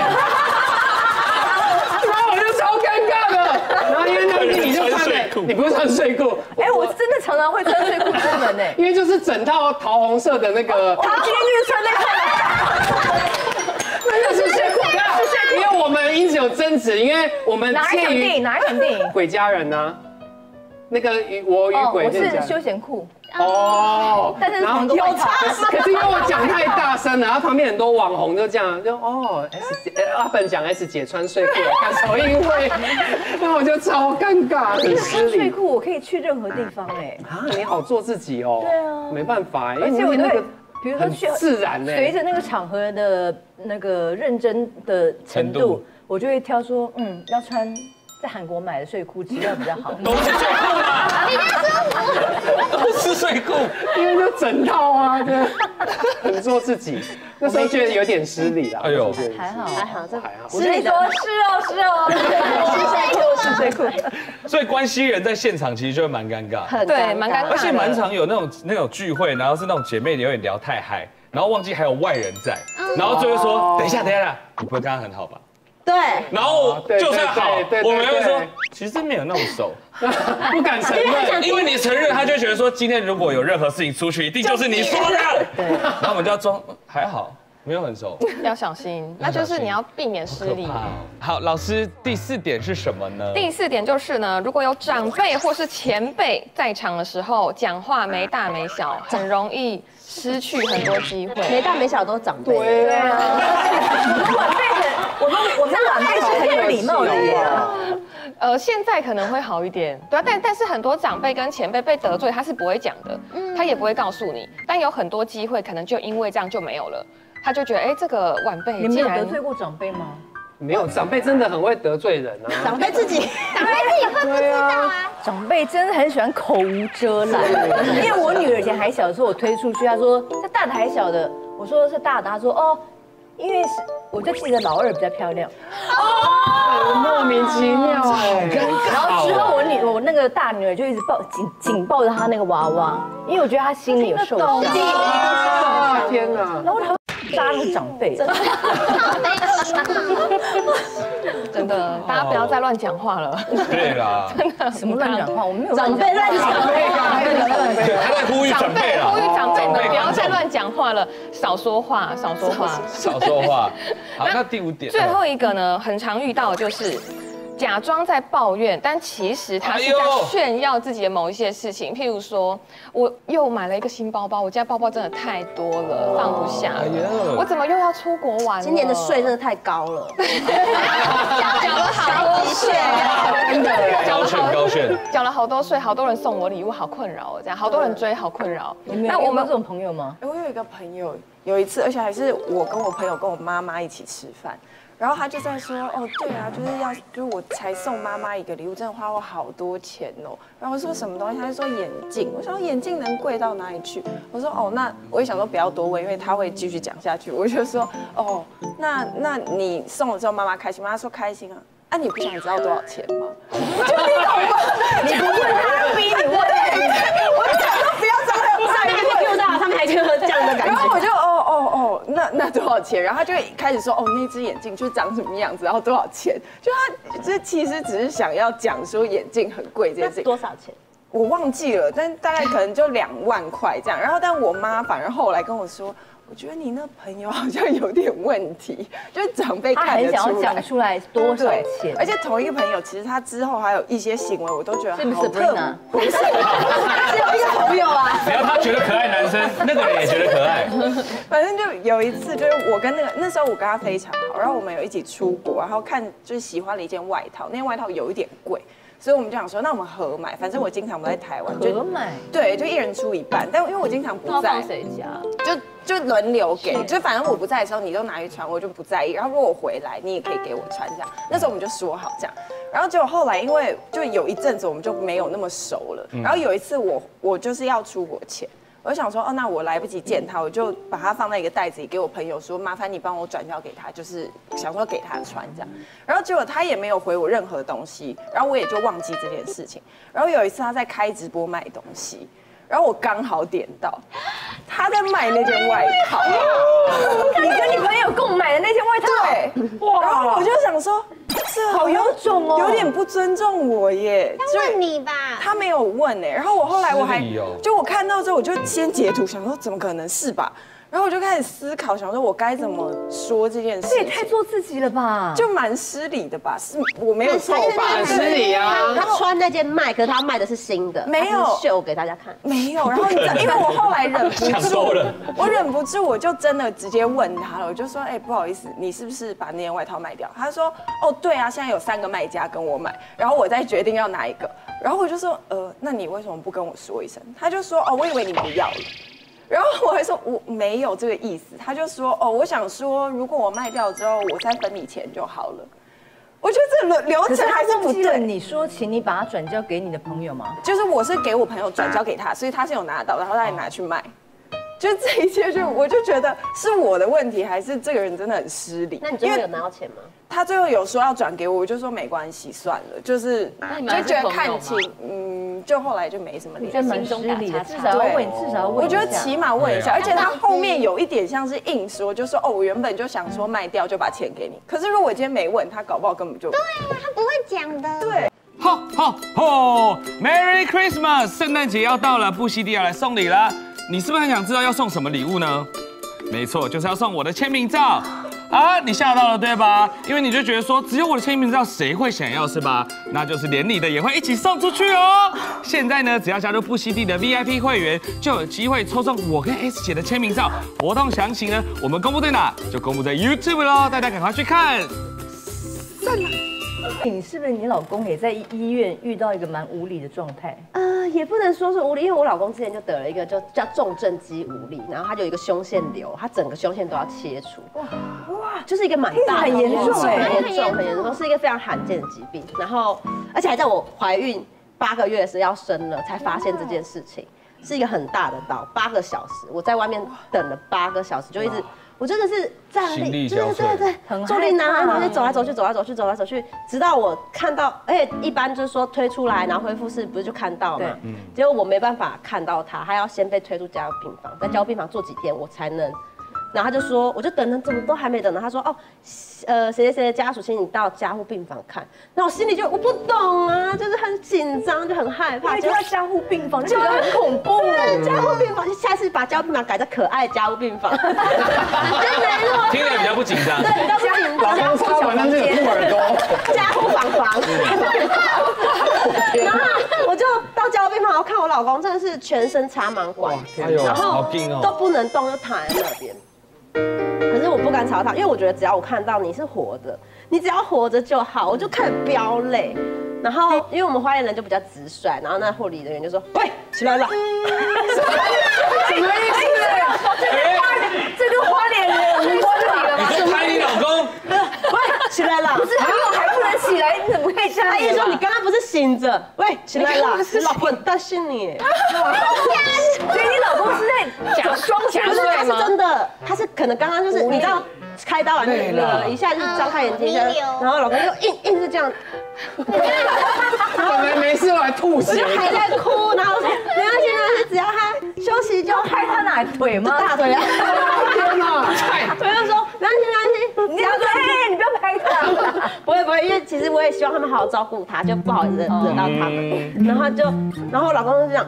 [SPEAKER 4] 然后我就超尴尬的，然后因为那天你就穿了，你不是穿睡裤，
[SPEAKER 10] 哎，我真的常常会穿睡裤出门呢，
[SPEAKER 4] 因为就是整套桃红色的那个，
[SPEAKER 10] 他今天就是穿那套。
[SPEAKER 4] 那是睡裤，因为我们一直有争执，因为我们
[SPEAKER 10] 哪一场电影？哪一场电影？
[SPEAKER 4] 鬼家人呢？那个我与鬼
[SPEAKER 10] 我是休闲裤。
[SPEAKER 4] 哦，
[SPEAKER 3] 但是
[SPEAKER 4] 然后
[SPEAKER 3] 有差，
[SPEAKER 4] 可是因为我讲太大声了，然后旁边很多网红就这样阿本讲 S 姐穿睡裤来看首映会，那我就超尴尬，很失礼。
[SPEAKER 3] 睡裤我可以去任何地方哎。
[SPEAKER 4] 啊，你好做自己哦。
[SPEAKER 3] 对啊，
[SPEAKER 4] 没办法，因
[SPEAKER 3] 而且我
[SPEAKER 4] 那个
[SPEAKER 3] 比如说去
[SPEAKER 4] 自然呢，
[SPEAKER 3] 随着那个场合的那个认真的程度，我就会挑说，要穿在韩国买的睡裤质量比较好。
[SPEAKER 5] 都是睡裤啊！都是睡裤，
[SPEAKER 4] 因为就整套啊，对，很做自己。那时候觉得有点失礼啦。
[SPEAKER 5] 哎呦，
[SPEAKER 3] 还好，
[SPEAKER 2] 这
[SPEAKER 4] 还好。
[SPEAKER 3] 我跟你说，是哦，是睡裤。
[SPEAKER 5] 所以关系人在现场其实就会蛮尴尬，
[SPEAKER 6] 对，蛮尴尬的，
[SPEAKER 5] 而且蛮常有那种聚会，然后是那种姐妹有点聊太嗨，然后忘记还有外人在，然后就会说等一下，你不会跟他很好吧？
[SPEAKER 2] 对，
[SPEAKER 5] 然后就算好，我们会说其实没有那么熟，
[SPEAKER 4] 不敢承认，
[SPEAKER 5] 因为你承认，他就觉得说今天如果有任何事情出去，一定就是你说的。对，然后我们就要装还好，没有很熟，
[SPEAKER 6] 要小心，那就是你要避免失礼。
[SPEAKER 5] 好，老师第4点是什么呢？
[SPEAKER 6] 第4点就是呢，如果有长辈或是前辈在场的时候，讲话没大没小，很容易失去很多机会。
[SPEAKER 2] 没大没小都长辈。
[SPEAKER 3] 对啊，我们晚辈是很有礼貌的耶。
[SPEAKER 6] 现在可能会好一点，对啊，但是很多长辈跟前辈被得罪，他是不会讲的，他也不会告诉你，但有很多机会可能就因为这样就没有了，他就觉得这个晚辈
[SPEAKER 3] 你们有得罪过长辈吗？
[SPEAKER 4] 没有，长辈真的很会得罪人啊。
[SPEAKER 2] 长辈自己
[SPEAKER 7] 会不知道啊。
[SPEAKER 3] 长辈真的很喜欢口无遮拦，因为我女儿以前还小的时候，我推出去，她说这大的还小的，我说是大的，她说哦，因为是我就记得老二比较漂亮，
[SPEAKER 4] 莫名其妙哎。
[SPEAKER 3] 然后之后我那个大女儿就一直紧抱着她那个娃娃，因为我觉得她心里有受伤。
[SPEAKER 4] 天哪！
[SPEAKER 3] 然后她扎入长辈，
[SPEAKER 6] 真的，大家不要再乱讲话了。
[SPEAKER 5] 对啦，
[SPEAKER 6] 真的
[SPEAKER 3] 什么乱讲话？我们没有
[SPEAKER 2] 长辈乱讲话，
[SPEAKER 5] 他在呼吁长辈啦，
[SPEAKER 6] 呼吁长辈们不要再乱讲话了，少说话，少说话，
[SPEAKER 5] 少说话。好，那第5点，
[SPEAKER 6] 最后一个呢，很常遇到的就是假装在抱怨，但其实他是在炫耀自己的某一些事情。譬如说，我又买了一个新包包，我家包包真的太多了，放不下。我怎么又要出国玩了？
[SPEAKER 2] 今年的税真的太高了，
[SPEAKER 6] 缴了好多税，
[SPEAKER 5] 真的高炫，
[SPEAKER 6] 缴了好多税，好多人送我礼物，好困扰哦，这样好多人追，好困扰。
[SPEAKER 3] 那我们这种朋友吗？
[SPEAKER 8] 我有一个朋友，有一次，而且还是我跟我朋友跟我妈妈一起吃饭。然后他就在说，哦，对啊，就是我才送妈妈一个礼物，真的花我好多钱哦。然后我说什么东西，他就说眼镜。我说眼镜能贵到哪里去？我说哦，那我也想说不要多问，因为他会继续讲下去。我就说哦，那你送了之后妈妈开心吗？他说开心啊。啊，你不想知道多少钱吗？就你懂吗？你不问他，逼你问。我就想说不要这样，
[SPEAKER 2] 上面会 Q 到，他们还就这样的感觉。
[SPEAKER 8] 然后我就那多少钱？然后他就会开始说那只眼镜就是长什么样子，然后多少钱？就他这其实只是想要讲说眼镜很贵这件事情。
[SPEAKER 2] 多少钱？
[SPEAKER 8] 我忘记了，但大概可能就2万块这样。然后但我妈反而后来跟我说，我觉得你那朋友好像有点问题，就是长辈看得出来。他很想要
[SPEAKER 3] 讲出来多少钱，
[SPEAKER 8] 而且同一个朋友，其实他之后还有一些行为，我都觉得
[SPEAKER 3] 是不是Sabrina？
[SPEAKER 8] 不是，
[SPEAKER 2] 只有一个朋友啊。
[SPEAKER 5] 只要他觉得可爱，男生那个人也觉得可爱。
[SPEAKER 8] 反正就有一次，就是我跟那时候我跟他非常好，然后我们有一起出国，然后就是喜欢了一件外套，那件外套有一点贵。所以我们就想说，那我们合买，反正我经常不在台湾，
[SPEAKER 3] 合买，
[SPEAKER 8] 对，就一人出一半。但因为我经常不在，
[SPEAKER 3] 放谁家？
[SPEAKER 8] 就轮流给，就反正我不在的时候，你都拿去穿，我就不在意。然后如果我回来，你也可以给我穿这样。那时候我们就说好这样。然后结果后来，因为就有一阵子我们就没有那么熟了。然后有一次我就是要出国前。我就想说，那我来不及见他，我就把它放在一个袋子里，给我朋友说，麻烦你帮我转交给他，就是想说给他穿这样。然后结果他也没有回我任何东西，然后我也就忘记这件事情。然后有一次他在开直播卖东西，然后我刚好点到他在卖那件外套，
[SPEAKER 3] 你跟你朋友共买的那件外套，
[SPEAKER 8] 对，然后我就想说，这
[SPEAKER 3] 好有种哦，
[SPEAKER 8] 有点不尊重我耶。
[SPEAKER 7] 要问你吧，
[SPEAKER 8] 他没有问哎，然后我后来我还就我看到之后我就先截图，想说怎么可能是吧？ 然后我就开始思考，想说我该怎么说这件事情。
[SPEAKER 3] 这也太做自己了吧？
[SPEAKER 8] 就蛮失礼的吧？是我没有错吧？
[SPEAKER 4] 很失礼啊！
[SPEAKER 2] 他穿那件卖，可是他卖的是新的，
[SPEAKER 8] 没有
[SPEAKER 2] 秀给大家看。
[SPEAKER 8] 没有。然后你知道，因为我后来忍不住，我忍不住，我就真的直接问他了，我就说，哎，不好意思，你是不是把那件外套卖掉？他说，哦，对啊，现在有3个卖家跟我买，然后我再决定要哪一个。然后我就说，那你为什么不跟我说一声？他就说，哦，我以为你不要了。然后我还说我没有这个意思，他就说哦，我想说如果我卖掉之后，我再分你钱就好了。我觉得这流程还是不对。
[SPEAKER 3] 你说请你把它转交给你的朋友吗？
[SPEAKER 8] 就是我是给我朋友转交给他，所以他是有拿到，然后他也拿去卖。就这一切我就觉得是我的问题，还是这个人真的很失礼？
[SPEAKER 2] 那你最后有拿到钱吗？
[SPEAKER 8] 他最后有说要转给我，我就说没关系，算了，就是就觉得看清，就后来就没什么联系。
[SPEAKER 3] 蛮失礼的，至少要问，至少要问。
[SPEAKER 8] 我觉得起码问一下，而且他后面有一点像是硬说，就说哦，我原本就想说卖掉就把钱给你，可是如果我今天没问他，搞不好根本就
[SPEAKER 7] 对啊，他不会讲的。
[SPEAKER 8] 对。
[SPEAKER 5] 吼吼吼 ！Merry Christmas！ 圣诞节要到了，布希蒂要来送礼了。你是不是很想知道要送什么礼物呢？没错，就是要送我的签名照。啊，你吓到了对吧？因为你就觉得说，只有我的签名照，谁会想要是吧？那就是连你的也会一起送出去哦。现在呢，只要加入布希蒂的 VIP 会员，就有机会抽中我跟 S 姐的签名照。活动详情呢，我们公布在哪？就公布在 YouTube 咯，大家赶快去看。
[SPEAKER 3] 算了。你是不是你老公也在医院遇到一个蛮无理的状态？
[SPEAKER 2] 也不能说是无理，因为我老公之前就得了一个就叫重症肌无力，然后他就有一个胸腺瘤，他整个胸腺都要切除。哇，就是一个蛮大的，
[SPEAKER 3] 很严重哎，
[SPEAKER 2] 很严重，是一个非常罕见的疾病。然后，而且还在我怀孕8个月时要生了才发现这件事情，是一个很大的刀，8个小时，我在外面等了8个小时，就一直。我真的是站立，对，坐立难安，然后走来走去，直到我看到，而且一般就是说推出来，然后恢复室不是就看到嘛，结果我没办法看到他，他要先被推出加护病房，在加护病房坐几天我才能。然后他就说，我就等了，怎么都还没等到。他说，哦，谁的家属，请你到加护病房看。那我心里就我不懂啊，就是很紧张，就很害怕。
[SPEAKER 3] 就要加护病房，就觉得很恐怖。
[SPEAKER 2] 对，加护病房，下次把加护病房改成可爱加护病房，就没那么
[SPEAKER 5] 听起来比较不紧张。
[SPEAKER 2] 对，比较不紧张。
[SPEAKER 4] 刚擦完那个兔耳朵，
[SPEAKER 2] 加护房。然后我就到加护病房，我看我老公真的是全身插满管，然后都不能动，就躺在那边。可是我不敢吵他，因为我觉得只要我看到你是活的，你只要活着就好，我就开始飙泪。然后因为我们花莲人就比较直率，然后那护理人员就说：“喂，起来了。”什么意思？
[SPEAKER 3] 这个花莲人无关你了吗？
[SPEAKER 5] 你说拍你老公？
[SPEAKER 2] 喂，起来了。
[SPEAKER 3] 不是，还不能起来，你怎么可以这样？
[SPEAKER 2] 他一说你刚刚不是醒着？喂，起来了，老混蛋是你。
[SPEAKER 3] 所以你老公是在讲双
[SPEAKER 2] 不是，他是真的，他是可能刚刚就是你知道开刀完一下就张开眼睛，然后老公就硬是这样。
[SPEAKER 4] 本来没事，我还吐血，
[SPEAKER 2] 我就还在哭，然后我说没关系，只要他休息就好。
[SPEAKER 3] 拍他哪腿吗？
[SPEAKER 2] 大腿啊！
[SPEAKER 4] 天哪！
[SPEAKER 2] 我就说没关系，
[SPEAKER 3] 你要说你不要拍他。
[SPEAKER 2] 不会，因为其实我也希望他们好好照顾他，就不好惹到他们。然后我老公就这样。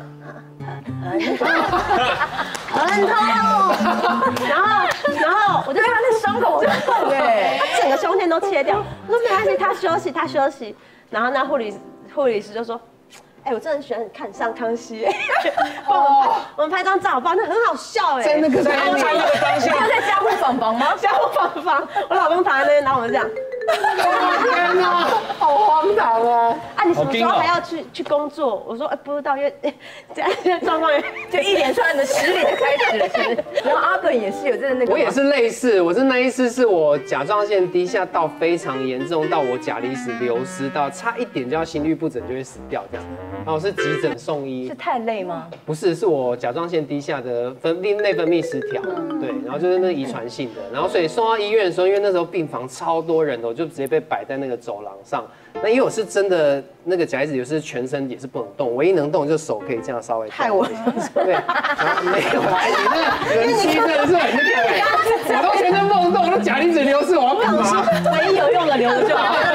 [SPEAKER 2] 很痛，然后我就看他那伤口很痛哎，他整个胸腺都切掉。我说没关系，他休息。然后那护理师就说，哎，我真的很喜欢看上康熙，我们拍张照好不好？那很好笑哎，
[SPEAKER 4] 在那个当下，
[SPEAKER 3] 在加护房吗？
[SPEAKER 2] 加护房，我老公躺在那边，然后我们这样。
[SPEAKER 4] 天哪，好荒唐哦！
[SPEAKER 2] 啊，你什么时候还要去工作？我说不知道，因为这样状况
[SPEAKER 3] 就一连串的失礼就开始了，是不是？然后阿本也是有这个那个，
[SPEAKER 4] 我也是类似，我是那一次是我甲状腺低下到非常严重，到我钾离子流失到差一点就要心律不整就会死掉这样，然后我是急诊送医。
[SPEAKER 3] 是太累吗？
[SPEAKER 4] 不是，是我甲状腺低下的内分泌失调，对，然后就是那遗传性的，然后所以送到医院的时候，因为那时候病房超多人的，我就直接被摆在那个走廊上。那因为我是真的那个钾离子流失，全身也是不能动，唯一能动就是手可以这样稍微。
[SPEAKER 2] 害我。
[SPEAKER 4] 对，没有啊，你那人妻真的是很那个，我都全身不能动，我都钾离子流失，我要干嘛？
[SPEAKER 2] 唯一有用的留着就好。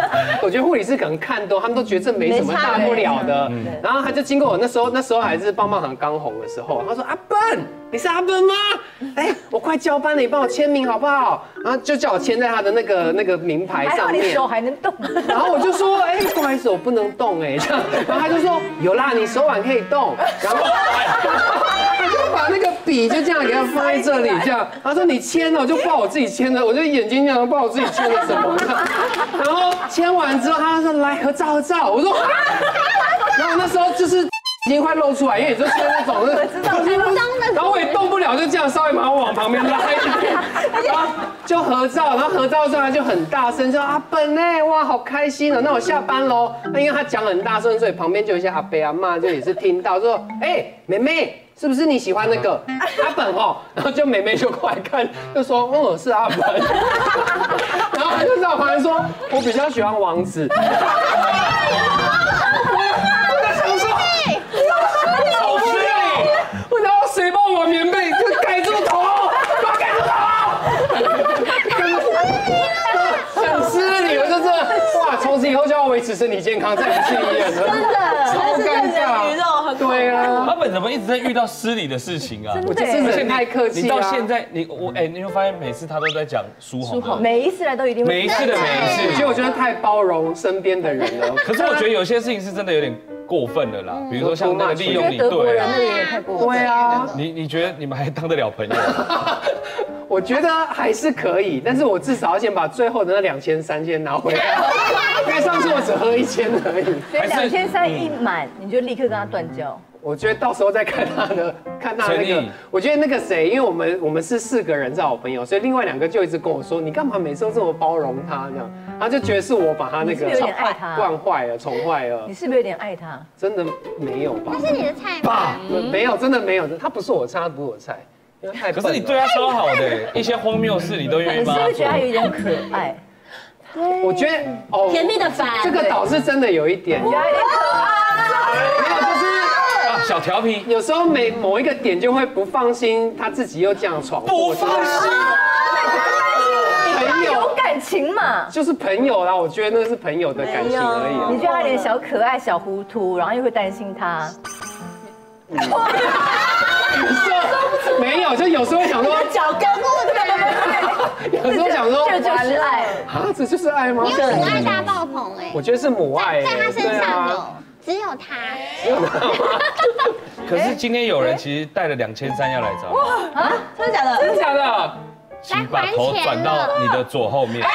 [SPEAKER 4] 我觉得护理师可能看多，他们都觉得这没什么大不了的。然后他就经过我那时候还是棒棒糖刚红的时候，他说阿笨，你是阿笨吗？哎，我快交班了，你帮我签名好不好？然后就叫我签在他的那个名牌上面。
[SPEAKER 3] 还好你手还能动。
[SPEAKER 4] 然后我就说，哎，不好意思，我不能动哎，这样。然后他就说有啦，你手腕可以动。然后他就把那个笔就这样给他放在这里，这样。他说你签了，我就不知道我自己签的，我就眼睛这样不知道我自己签了什么。然后签完之后，他说来合照。我说，然后那时候就是已经快露出来，因为你就签那种，然后我也动不了，就这样稍微把我往旁边拉一点，然后就合照，然后合照之后他就很大声说阿本哎，哇好开心哦，那我下班喽。那因为他讲很大声，所以旁边就有一些阿伯阿嬷就也是听到说，哎妹妹。是不是你喜欢那个阿本哦？然后就妹妹就过来看，就说哦是阿本，然后他就在我旁边说，我比较喜欢王子。我在想说，好失礼，我然后谁帮我棉被就盖住头，给我盖住头，很失礼，我就是哇，从此以后就要维持身体健康，再不去医院了，
[SPEAKER 2] 真的，
[SPEAKER 4] 超尴尬。对啊，
[SPEAKER 5] 阿本怎么一直在遇到失礼的事情啊？
[SPEAKER 4] 我真的太客气了。
[SPEAKER 5] 你到现在，你会发现每次他都在讲苏红，
[SPEAKER 3] 每一次来都一定会。
[SPEAKER 5] 每一次的每一次，
[SPEAKER 4] 其实我觉得太包容身边的人了。
[SPEAKER 5] 可是我觉得有些事情是真的有点过分了啦，比如说像那个利用你，
[SPEAKER 3] 德国人那个也太过分。
[SPEAKER 4] 对啊，
[SPEAKER 5] 你觉得你们还当得了朋友？
[SPEAKER 4] 我觉得还是可以，但是我至少要先把最后的那2000、3000拿回来，因为上次我只喝1000而已。
[SPEAKER 3] 所以2300一满，你就立刻跟他断交。
[SPEAKER 4] 我觉得到时候再看他那个，我觉得那个谁，因为我们是4个人是好朋友，所以另外2个就一直跟我说，你干嘛每次都这么包容他这样？他就觉得是我把他那个惯坏了、宠坏了。
[SPEAKER 3] 你是不是有点爱他？
[SPEAKER 4] 真的没有吧？
[SPEAKER 7] 那是你的菜吗？
[SPEAKER 4] 没有，真的没有，他不是我菜，他不是我菜。
[SPEAKER 5] 可是你对他超好的，一些荒谬事你都愿意帮他做。
[SPEAKER 3] 你是不是觉得他有一点可爱？
[SPEAKER 4] 我觉得哦，
[SPEAKER 2] 甜蜜的烦，
[SPEAKER 4] 这个倒是真的有一点。
[SPEAKER 3] 有点可爱。
[SPEAKER 4] 没有，就是
[SPEAKER 5] 小调皮，
[SPEAKER 4] 有时候某一个点就会不放心，他自己又这样闯过去。不放心，
[SPEAKER 3] 朋友有感情嘛？
[SPEAKER 4] 就是朋友啦，我觉得那是朋友的感情而已。
[SPEAKER 3] 你觉得他有点小可爱、小糊涂，然后又会担心他。
[SPEAKER 4] 没有，就有时候想说
[SPEAKER 2] 脚跟
[SPEAKER 4] 有时候想说
[SPEAKER 3] 这就是爱
[SPEAKER 4] 啊，这就是爱吗？
[SPEAKER 7] 你有母爱大爆棚哎！
[SPEAKER 4] 我觉得是母爱，
[SPEAKER 7] 在他身上有，只有他。
[SPEAKER 5] 可是今天有人其实带了2300要来找你
[SPEAKER 2] 啊？真的假的？
[SPEAKER 4] 真的假的？
[SPEAKER 5] 请把头转到你的左后面。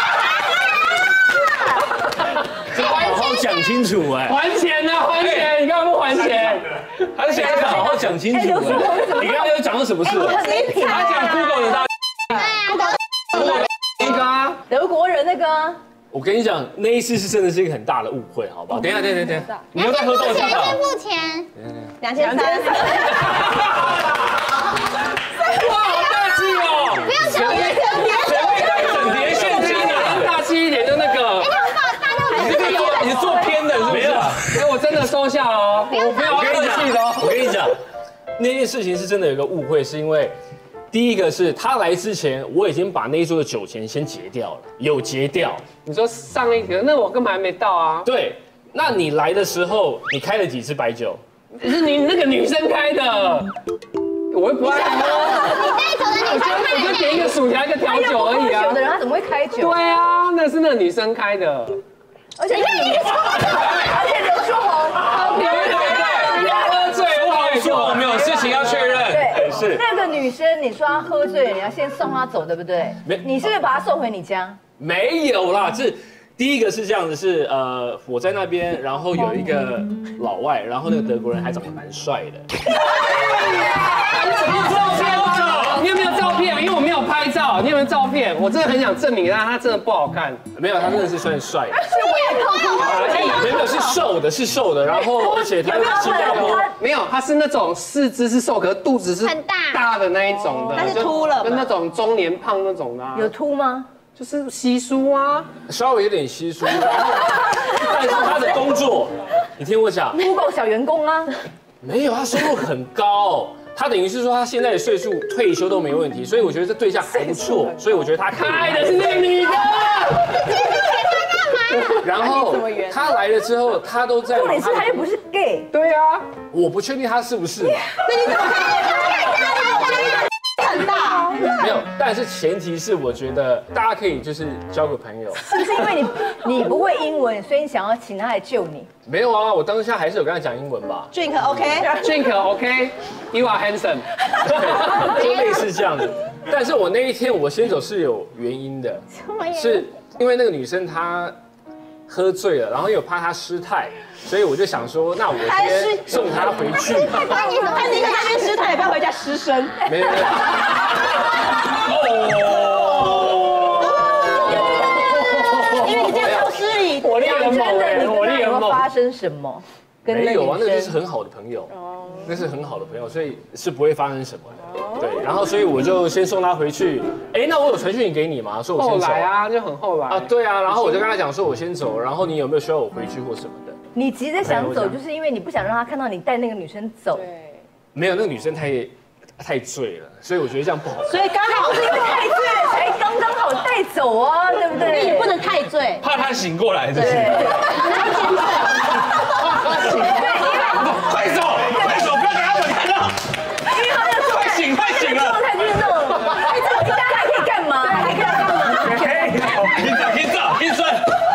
[SPEAKER 11] 好好讲清楚哎！
[SPEAKER 4] 还钱呢？还钱！你干嘛不还钱？
[SPEAKER 5] 还是谁好好讲清楚？
[SPEAKER 11] 你刚刚又讲了什么事？
[SPEAKER 5] 他讲 Google 的大。
[SPEAKER 4] 那个啊，
[SPEAKER 3] 德国人那个。
[SPEAKER 11] 我跟你讲，那一次是真的是一个很大的误会，好不好？
[SPEAKER 5] 等一下，你又在喝豆浆
[SPEAKER 7] 先付钱
[SPEAKER 2] ，2300。
[SPEAKER 5] 哇，好大气哦！
[SPEAKER 7] 不要讲
[SPEAKER 5] 谁会带整叠现金啊？
[SPEAKER 4] 大气一点就那个。
[SPEAKER 5] 你是做偏的，是不是？
[SPEAKER 4] 哎，我真的收下了哦，我不要客气的哦。
[SPEAKER 11] 我跟你讲，那件事情是真的有一个误会，是因为第一个是他来之前，我已经把那一桌的酒钱先结掉了，有结掉。
[SPEAKER 4] 你说上一个，那我根本还没到啊。
[SPEAKER 11] 对，那你来的时候，你开了几支白酒？
[SPEAKER 4] 是你那个女生开的，我又不爱喝。
[SPEAKER 7] 你带走的女生开
[SPEAKER 4] 我就点一个薯条，一个调酒而已啊。
[SPEAKER 3] 有的人他怎么会开酒？
[SPEAKER 4] 对啊，那是那个女生开的。
[SPEAKER 3] 而且流苏红，
[SPEAKER 5] 对，喝醉不好说，我们有事情要确认。
[SPEAKER 3] 对，
[SPEAKER 11] 是
[SPEAKER 3] 那个女生，你说她喝醉了，你要先送她走，对不对？你是不是把她送回你家？
[SPEAKER 11] 没有啦，是第一个是这样子，是我在那边，然后有一个老外，然后那个德国人还长得蛮帅的。
[SPEAKER 4] 你有没有照片？因为我没有拍照，你有没有照片？我真的很想证明他真的不好看。
[SPEAKER 11] 没有，他真的是算帅的。
[SPEAKER 3] 是
[SPEAKER 11] 没有，是瘦的，然后而且他是新加坡，
[SPEAKER 4] 没有，他是那种四肢是瘦，可是肚子是
[SPEAKER 7] 很
[SPEAKER 4] 大的那一种的，
[SPEAKER 2] 他是秃了，
[SPEAKER 4] 跟那种中年胖那种的。
[SPEAKER 3] 有秃吗？
[SPEAKER 4] 就是稀疏啊，
[SPEAKER 11] 稍微有点稀疏，但是他的工作，你听我讲
[SPEAKER 3] ，Google 小员工啊，
[SPEAKER 11] 没有，他收入很高，他等于是说他现在的岁数退休都没问题，所以我觉得这对象还不错，所以我觉得他
[SPEAKER 4] 开的是那个女的。
[SPEAKER 11] 然后他来了之后，他都在。
[SPEAKER 3] 重点是他又不是 gay。
[SPEAKER 11] 对啊，我不确定他是不是嘛。
[SPEAKER 2] 那你怎么很大？
[SPEAKER 11] 没有，但是前提是我觉得大家可以就是交个朋友。
[SPEAKER 3] 是不是因为你不会英文，所以你想要请他来救你？
[SPEAKER 11] 没有啊，我当下还是有跟他讲英文吧。
[SPEAKER 2] Drink OK，Drink
[SPEAKER 4] OK，You are handsome，
[SPEAKER 11] 就类似这样的。但是我那一天我先走是有原因的，是因为那个女生她喝醉了，然后又怕她失态，所以我就想说，那我先送她回去。
[SPEAKER 2] 那你在那边失态，也不要回家失身。
[SPEAKER 11] 没有。
[SPEAKER 2] 因为你这样超失礼。
[SPEAKER 11] 我力很猛哎，我力很猛。
[SPEAKER 3] 发生什么？
[SPEAKER 11] 没有啊，那就是很好的朋友，那是很好的朋友，所以是不会发生什么的。对，然后所以我就先送他回去。哎，那我有传讯给你吗？说我先走。
[SPEAKER 4] 后来啊，就很后来
[SPEAKER 11] 啊，对啊，然后我就跟他讲说我先走，然后你有没有需要我回去或什么的？
[SPEAKER 3] 你急着想走，就是因为你不想让他看到你带那个女生走。
[SPEAKER 8] 对，
[SPEAKER 11] 没有，那个女生太醉了，所以我觉得这样不好。
[SPEAKER 2] 所以刚好
[SPEAKER 3] 是因为太醉了才刚刚好带走啊，对不对？
[SPEAKER 2] 你不能太醉，
[SPEAKER 5] 怕他醒过来，对不对？快走，不要给他们看到。因为他的快醒了。
[SPEAKER 3] 状态就是那种，哎，这个大家还可以干嘛？还可以干嘛？
[SPEAKER 5] 听顺。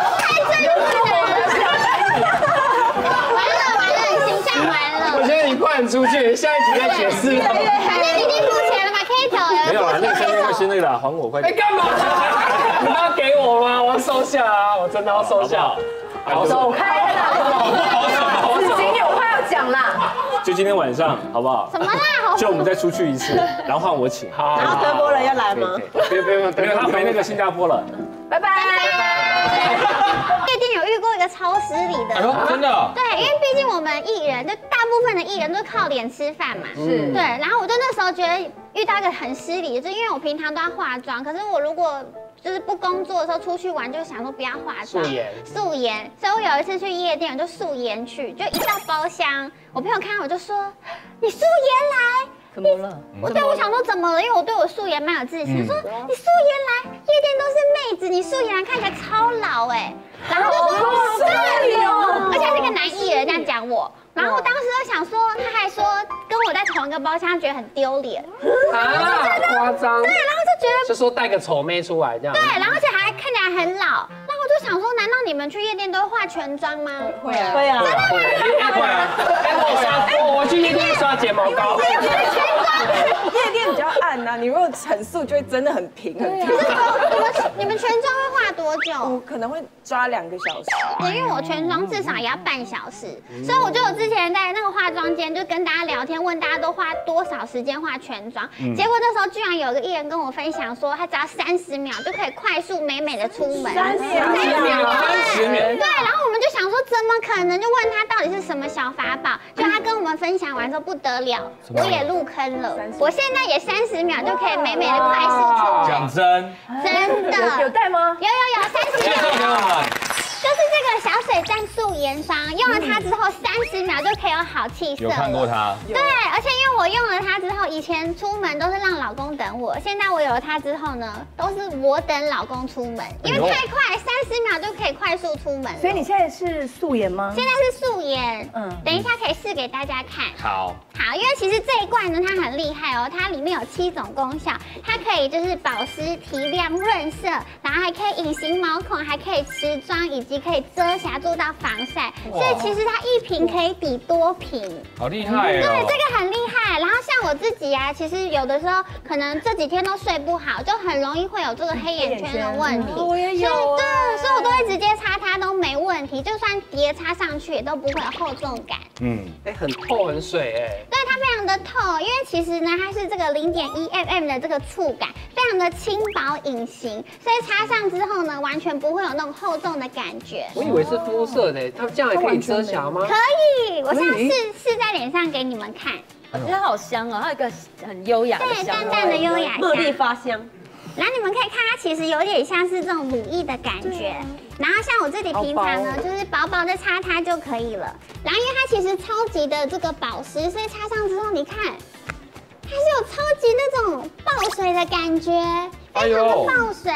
[SPEAKER 4] 我觉得你快点出去，下一集再解释。
[SPEAKER 7] 反正你已经付钱了嘛，可以走了。
[SPEAKER 11] 没有啊，那个3000块先那个啦，还我快点。
[SPEAKER 4] 干嘛？你要给我吗？我要收下啊，我真的要收下。
[SPEAKER 3] 走开啦！子晴有话要讲啦。
[SPEAKER 11] 就今天晚上好不好？
[SPEAKER 7] 什么啦？
[SPEAKER 11] 就我们再出去一次，然后换我请。
[SPEAKER 4] 好。
[SPEAKER 2] 然后德国人要来吗？
[SPEAKER 11] 不用，他回那个新加坡了。
[SPEAKER 3] 拜拜。
[SPEAKER 7] 夜店有遇过一个超失礼的。
[SPEAKER 5] 哎呦，真的？
[SPEAKER 7] 对，因为毕竟我们艺人，就大部分的艺人都是靠脸吃饭嘛。
[SPEAKER 3] 是。
[SPEAKER 7] 对，然后我就那时候觉得遇到一个很失礼，就因为我平常都要化妆，可是我如果就是不工作的时候出去玩，就想说不要化妆，素颜。所以我有一次去夜店，我就素颜去，就一到包厢，我朋友看到我就说：“你素颜来。”
[SPEAKER 3] 怎么了？
[SPEAKER 7] 我想说怎么了？因为我对我素颜蛮有自信。他说你素颜来，夜店都是妹子，你素颜来看起来超老哎。然后就说对哦，而且那个男艺人这样讲我，然后我当时就想说，他还说跟我在同一个包厢，觉得很丢脸
[SPEAKER 4] 啊，夸张。
[SPEAKER 7] 对，然后就觉得
[SPEAKER 4] 就说带个丑妹出来这样。
[SPEAKER 7] 对，然后而且还看起来很老。那我就想说，难道你们去夜店都会化全妆吗？
[SPEAKER 3] 会啊，
[SPEAKER 2] 会啊，
[SPEAKER 4] 会啊。我去夜店刷睫毛膏。
[SPEAKER 8] 夜店比较暗呐，你如果很素，就会真的很平。
[SPEAKER 7] 你们全妆会化多久？
[SPEAKER 8] 我可能会抓2个小时。
[SPEAKER 7] 对，因为我全妆至少也要半小时，所以我就有之前在那个化妆间就跟大家聊天，问大家都花多少时间化全妆。结果那时候居然有一个艺人跟我分享说，他只要30秒就可以快速美美的出门。30秒。对，然后我们就想说怎么可能？就问他到底是什么小法宝，就他跟我们分享完之后不得了，我也入坑了。我现在也30秒就可以美美的快速出门。
[SPEAKER 5] 讲真
[SPEAKER 7] 的
[SPEAKER 3] 有带吗？
[SPEAKER 7] 有30秒。
[SPEAKER 5] 介绍给我们。
[SPEAKER 7] 就是这个小水钻素颜霜，用了它之后30秒就可以有好气色。
[SPEAKER 5] 有看过它？
[SPEAKER 7] 对，而且因为我用了它之后，以前出门都是让老公等我，现在我有了它之后呢，都是我等老公出门，因为太快，30秒就可以快速出门。
[SPEAKER 3] 所以你现在是素颜吗？
[SPEAKER 7] 现在是素颜，等一下可以试给大家看。
[SPEAKER 5] 好，
[SPEAKER 7] 因为其实这一罐呢，它很厉害哦，它里面有7种功效，它可以就是保湿、提亮、润色，然后还可以隐形毛孔，还可以持妆，以及可以遮瑕做到防晒，所以其实它1瓶可以抵多瓶，
[SPEAKER 5] 好厉害哦！
[SPEAKER 7] 对，这个很厉害。然后像我自己啊，其实有的时候可能这几天都睡不好，就很容易会有这个黑眼圈的问题。
[SPEAKER 8] 我也有，
[SPEAKER 7] 对，所以我都会直接擦它都没问题，就算叠擦上去也都不会有厚重感。
[SPEAKER 4] 很透很水哎。
[SPEAKER 7] 对，它非常的透，因为其实呢，它是这个0.1mm 的这个触感，非常的轻薄隐形，所以擦上之后呢，完全不会有那种厚重的感觉。
[SPEAKER 4] 我以为是肤色的，它这样也可以遮瑕吗？
[SPEAKER 7] 可以，我现在试在脸上给你们看。
[SPEAKER 9] 我觉得它好香哦，它有一个很优雅的香味，
[SPEAKER 7] 淡淡的优雅香，
[SPEAKER 2] 茉莉花香。
[SPEAKER 7] 然后你们可以看，它其实有点像是这种乳液的感觉。然后像我自己平常呢，就是薄薄的擦它就可以了。然后因为它其实超级的这个保湿，所以擦上之后，你看，它是有超级那种爆水的感觉，非常的爆水。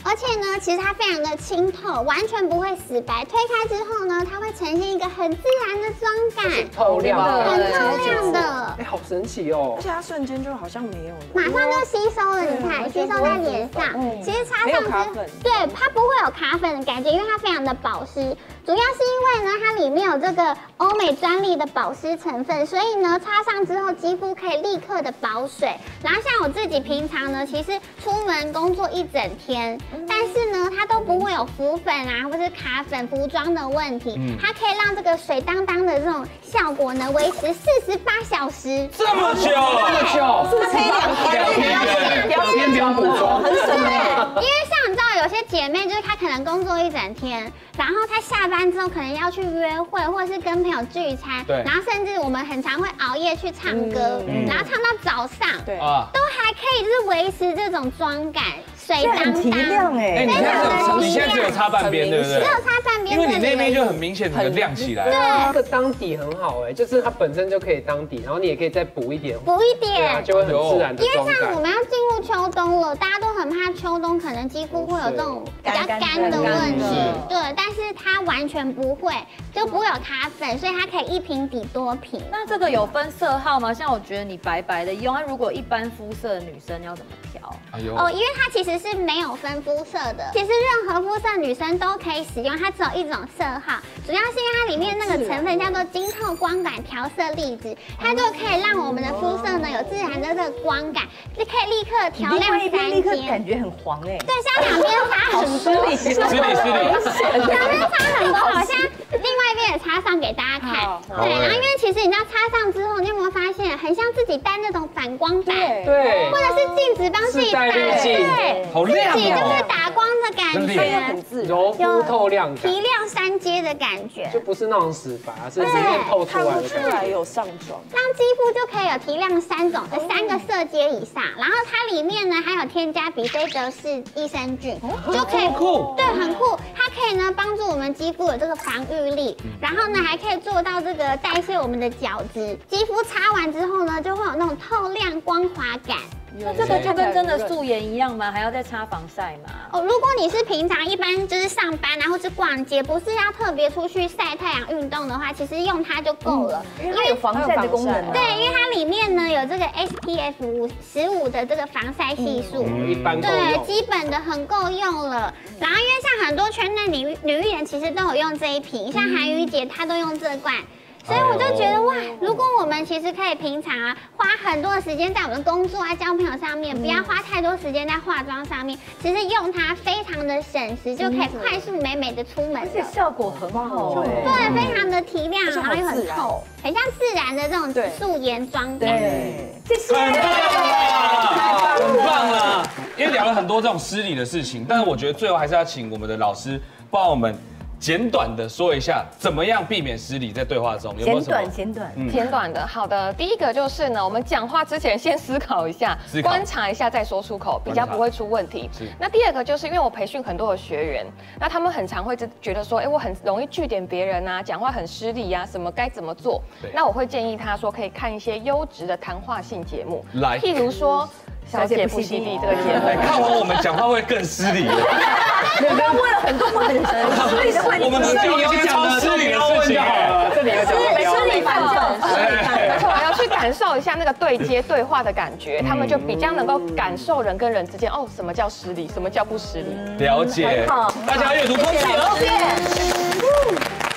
[SPEAKER 7] 而且呢，其实它非常的清透，完全不会死白。推开之后呢，它会呈现一个很自然的妆感，
[SPEAKER 4] 透亮的，
[SPEAKER 7] 很透亮的。
[SPEAKER 4] 哎，好神奇哦！
[SPEAKER 8] 而且它瞬间就好像没有了，
[SPEAKER 7] 马上就吸收了，你看，吸收在脸上。其实擦上之后，对，它不会有卡粉的感觉，因为它非常的保湿。主要是因为呢，它里面有这个欧美专利的保湿成分，所以呢，擦上之后肌肤可以立刻的保水。然后像我自己平常呢，其实出门工作一整天，但是呢，它都不会有浮粉啊，或是卡粉、服装的问题。它可以让这个水当当的这种效果呢，维持48小时。
[SPEAKER 5] 这么久，
[SPEAKER 2] 它可以2天
[SPEAKER 4] 不用补妆，
[SPEAKER 2] 很省哎。
[SPEAKER 7] 因为像你知道，有些姐妹就是她可能工作一整天，然后她下班之后可能要去约会，或者是跟朋友聚餐，
[SPEAKER 5] 对，
[SPEAKER 7] 然后甚至我们很常会熬夜去唱歌，然后唱到早上，
[SPEAKER 8] 对，
[SPEAKER 7] 都还可以就是维持这种妆感，水当当，
[SPEAKER 3] 提亮哎，
[SPEAKER 5] 你现在只有擦半边，对不对？
[SPEAKER 7] 只有擦半边，
[SPEAKER 5] 因为你那边就很明显的亮起来。
[SPEAKER 7] 对，
[SPEAKER 4] 这个当底很好哎，就是它本身就可以当底，然后你也可以再补一点，对啊，就会很自然的妆感。
[SPEAKER 7] 因为像我们要进入秋冬了，大家都很怕秋冬可能肌肤会有这种比较干的问题，对，但是它完全不会，就不会有卡粉，所以它可以一瓶抵多瓶。
[SPEAKER 9] 那这个有分色号吗？像我觉得你白白的用，那如果一般肤色的女生要怎么调？
[SPEAKER 7] 哦，因为它其实是没有分肤色的，其实任何肤色女生都可以使用，它只有一种色号，主要是因为它里面那个成分叫做晶透光感调色粒子，它就可以让我们的肤色呢有自然的这个光感，就可以立刻调亮3阶。
[SPEAKER 3] 立刻感觉很黄哎。
[SPEAKER 7] 对，像两边擦很多，两边擦很多，好像另外一边也擦上给大家看。对，然后因为其实你知道擦上之后，你有没有发现很像自己戴那种反光板？
[SPEAKER 4] 对，
[SPEAKER 7] 或者是镜子帮自己打，对，
[SPEAKER 5] 好亮哦，
[SPEAKER 7] 自己就是打光的感觉，
[SPEAKER 8] 很自然，
[SPEAKER 4] 柔肤透亮感，
[SPEAKER 7] 提亮3阶的感觉，
[SPEAKER 4] 就不是那种死白，是里面透出来的感觉，
[SPEAKER 8] 有上妆，
[SPEAKER 7] 让肌肤就可以有提亮3个色阶以上，然后它里面呢还有添加比菲德氏益生菌，就可以
[SPEAKER 5] 酷，
[SPEAKER 7] 对，很酷，它可以呢帮助我们肌肤有这个防御力，然后呢还可以做到这个代谢我们的角质，肌肤擦完之后呢就会有那种透亮光滑感。
[SPEAKER 9] 那这个就跟真的素颜一样吗？还要再擦防晒吗？
[SPEAKER 7] 哦，如果你是平常一般就是上班啊，或是逛街，不是要特别出去晒太阳运动的话，其实用它就够了，
[SPEAKER 3] 因为它有防晒的功能。
[SPEAKER 7] 对，因为它里面呢有这个 SPF15的这个防晒系数，
[SPEAKER 4] 一般够
[SPEAKER 7] 对，
[SPEAKER 4] 用，
[SPEAKER 7] 基本的很够用了。然后因为像很多圈内女艺人其实都有用这一瓶，像韩瑜姐她都用这罐。所以我就觉得哇，如果我们其实可以平常啊，花很多的时间在我们的工作啊、交朋友上面，不要花太多时间在化妆上面，其实用它非常的省时，就可以快速美美的出门，
[SPEAKER 3] 而且效果很好，
[SPEAKER 7] 对，非常的提亮，然后又很透，很像自然的这种素颜妆感。
[SPEAKER 3] 对，谢谢，
[SPEAKER 5] 很棒了。因为聊了很多这种失礼的事情，但是我觉得最后还是要请我们的老师帮我们简短的说一下，怎么样避免失礼在对话中？有没有什么？
[SPEAKER 6] 简短的。好的，第一个就是呢，我们讲话之前先思考一下，观察一下再说出口，比较不会出问题。那第二个就是因为我培训很多的学员，那他们很常会觉得说，哎，我很容易句点别人啊，讲话很失礼啊，什么该怎么做？那我会建议他说，可以看一些优质的谈话性节目，譬如说。小姐不犀利这个节目，
[SPEAKER 5] 看完我们讲话会更失礼。
[SPEAKER 3] 我刚问了很多很失礼的问题，
[SPEAKER 5] 我们只有讲的失礼的事情好了，
[SPEAKER 4] 这里有讲
[SPEAKER 6] 失礼范本，没错，要去感受一下那个对接对话的感觉，他们就比较能够感受人跟人之间哦，什么叫失礼，什么叫不失礼，
[SPEAKER 5] 了解。大家阅读空气了。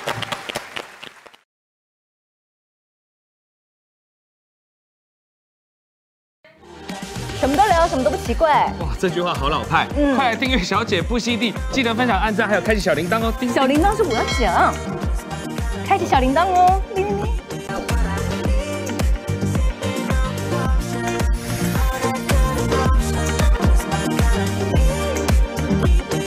[SPEAKER 3] 什么都聊，什么都不奇怪。
[SPEAKER 5] 哇，这句话好老派。快来订阅小姐不吸地，记得分享、按赞，还有开启小铃铛哦。
[SPEAKER 3] 小铃铛是我要讲，开启小铃铛哦。铃铃铃。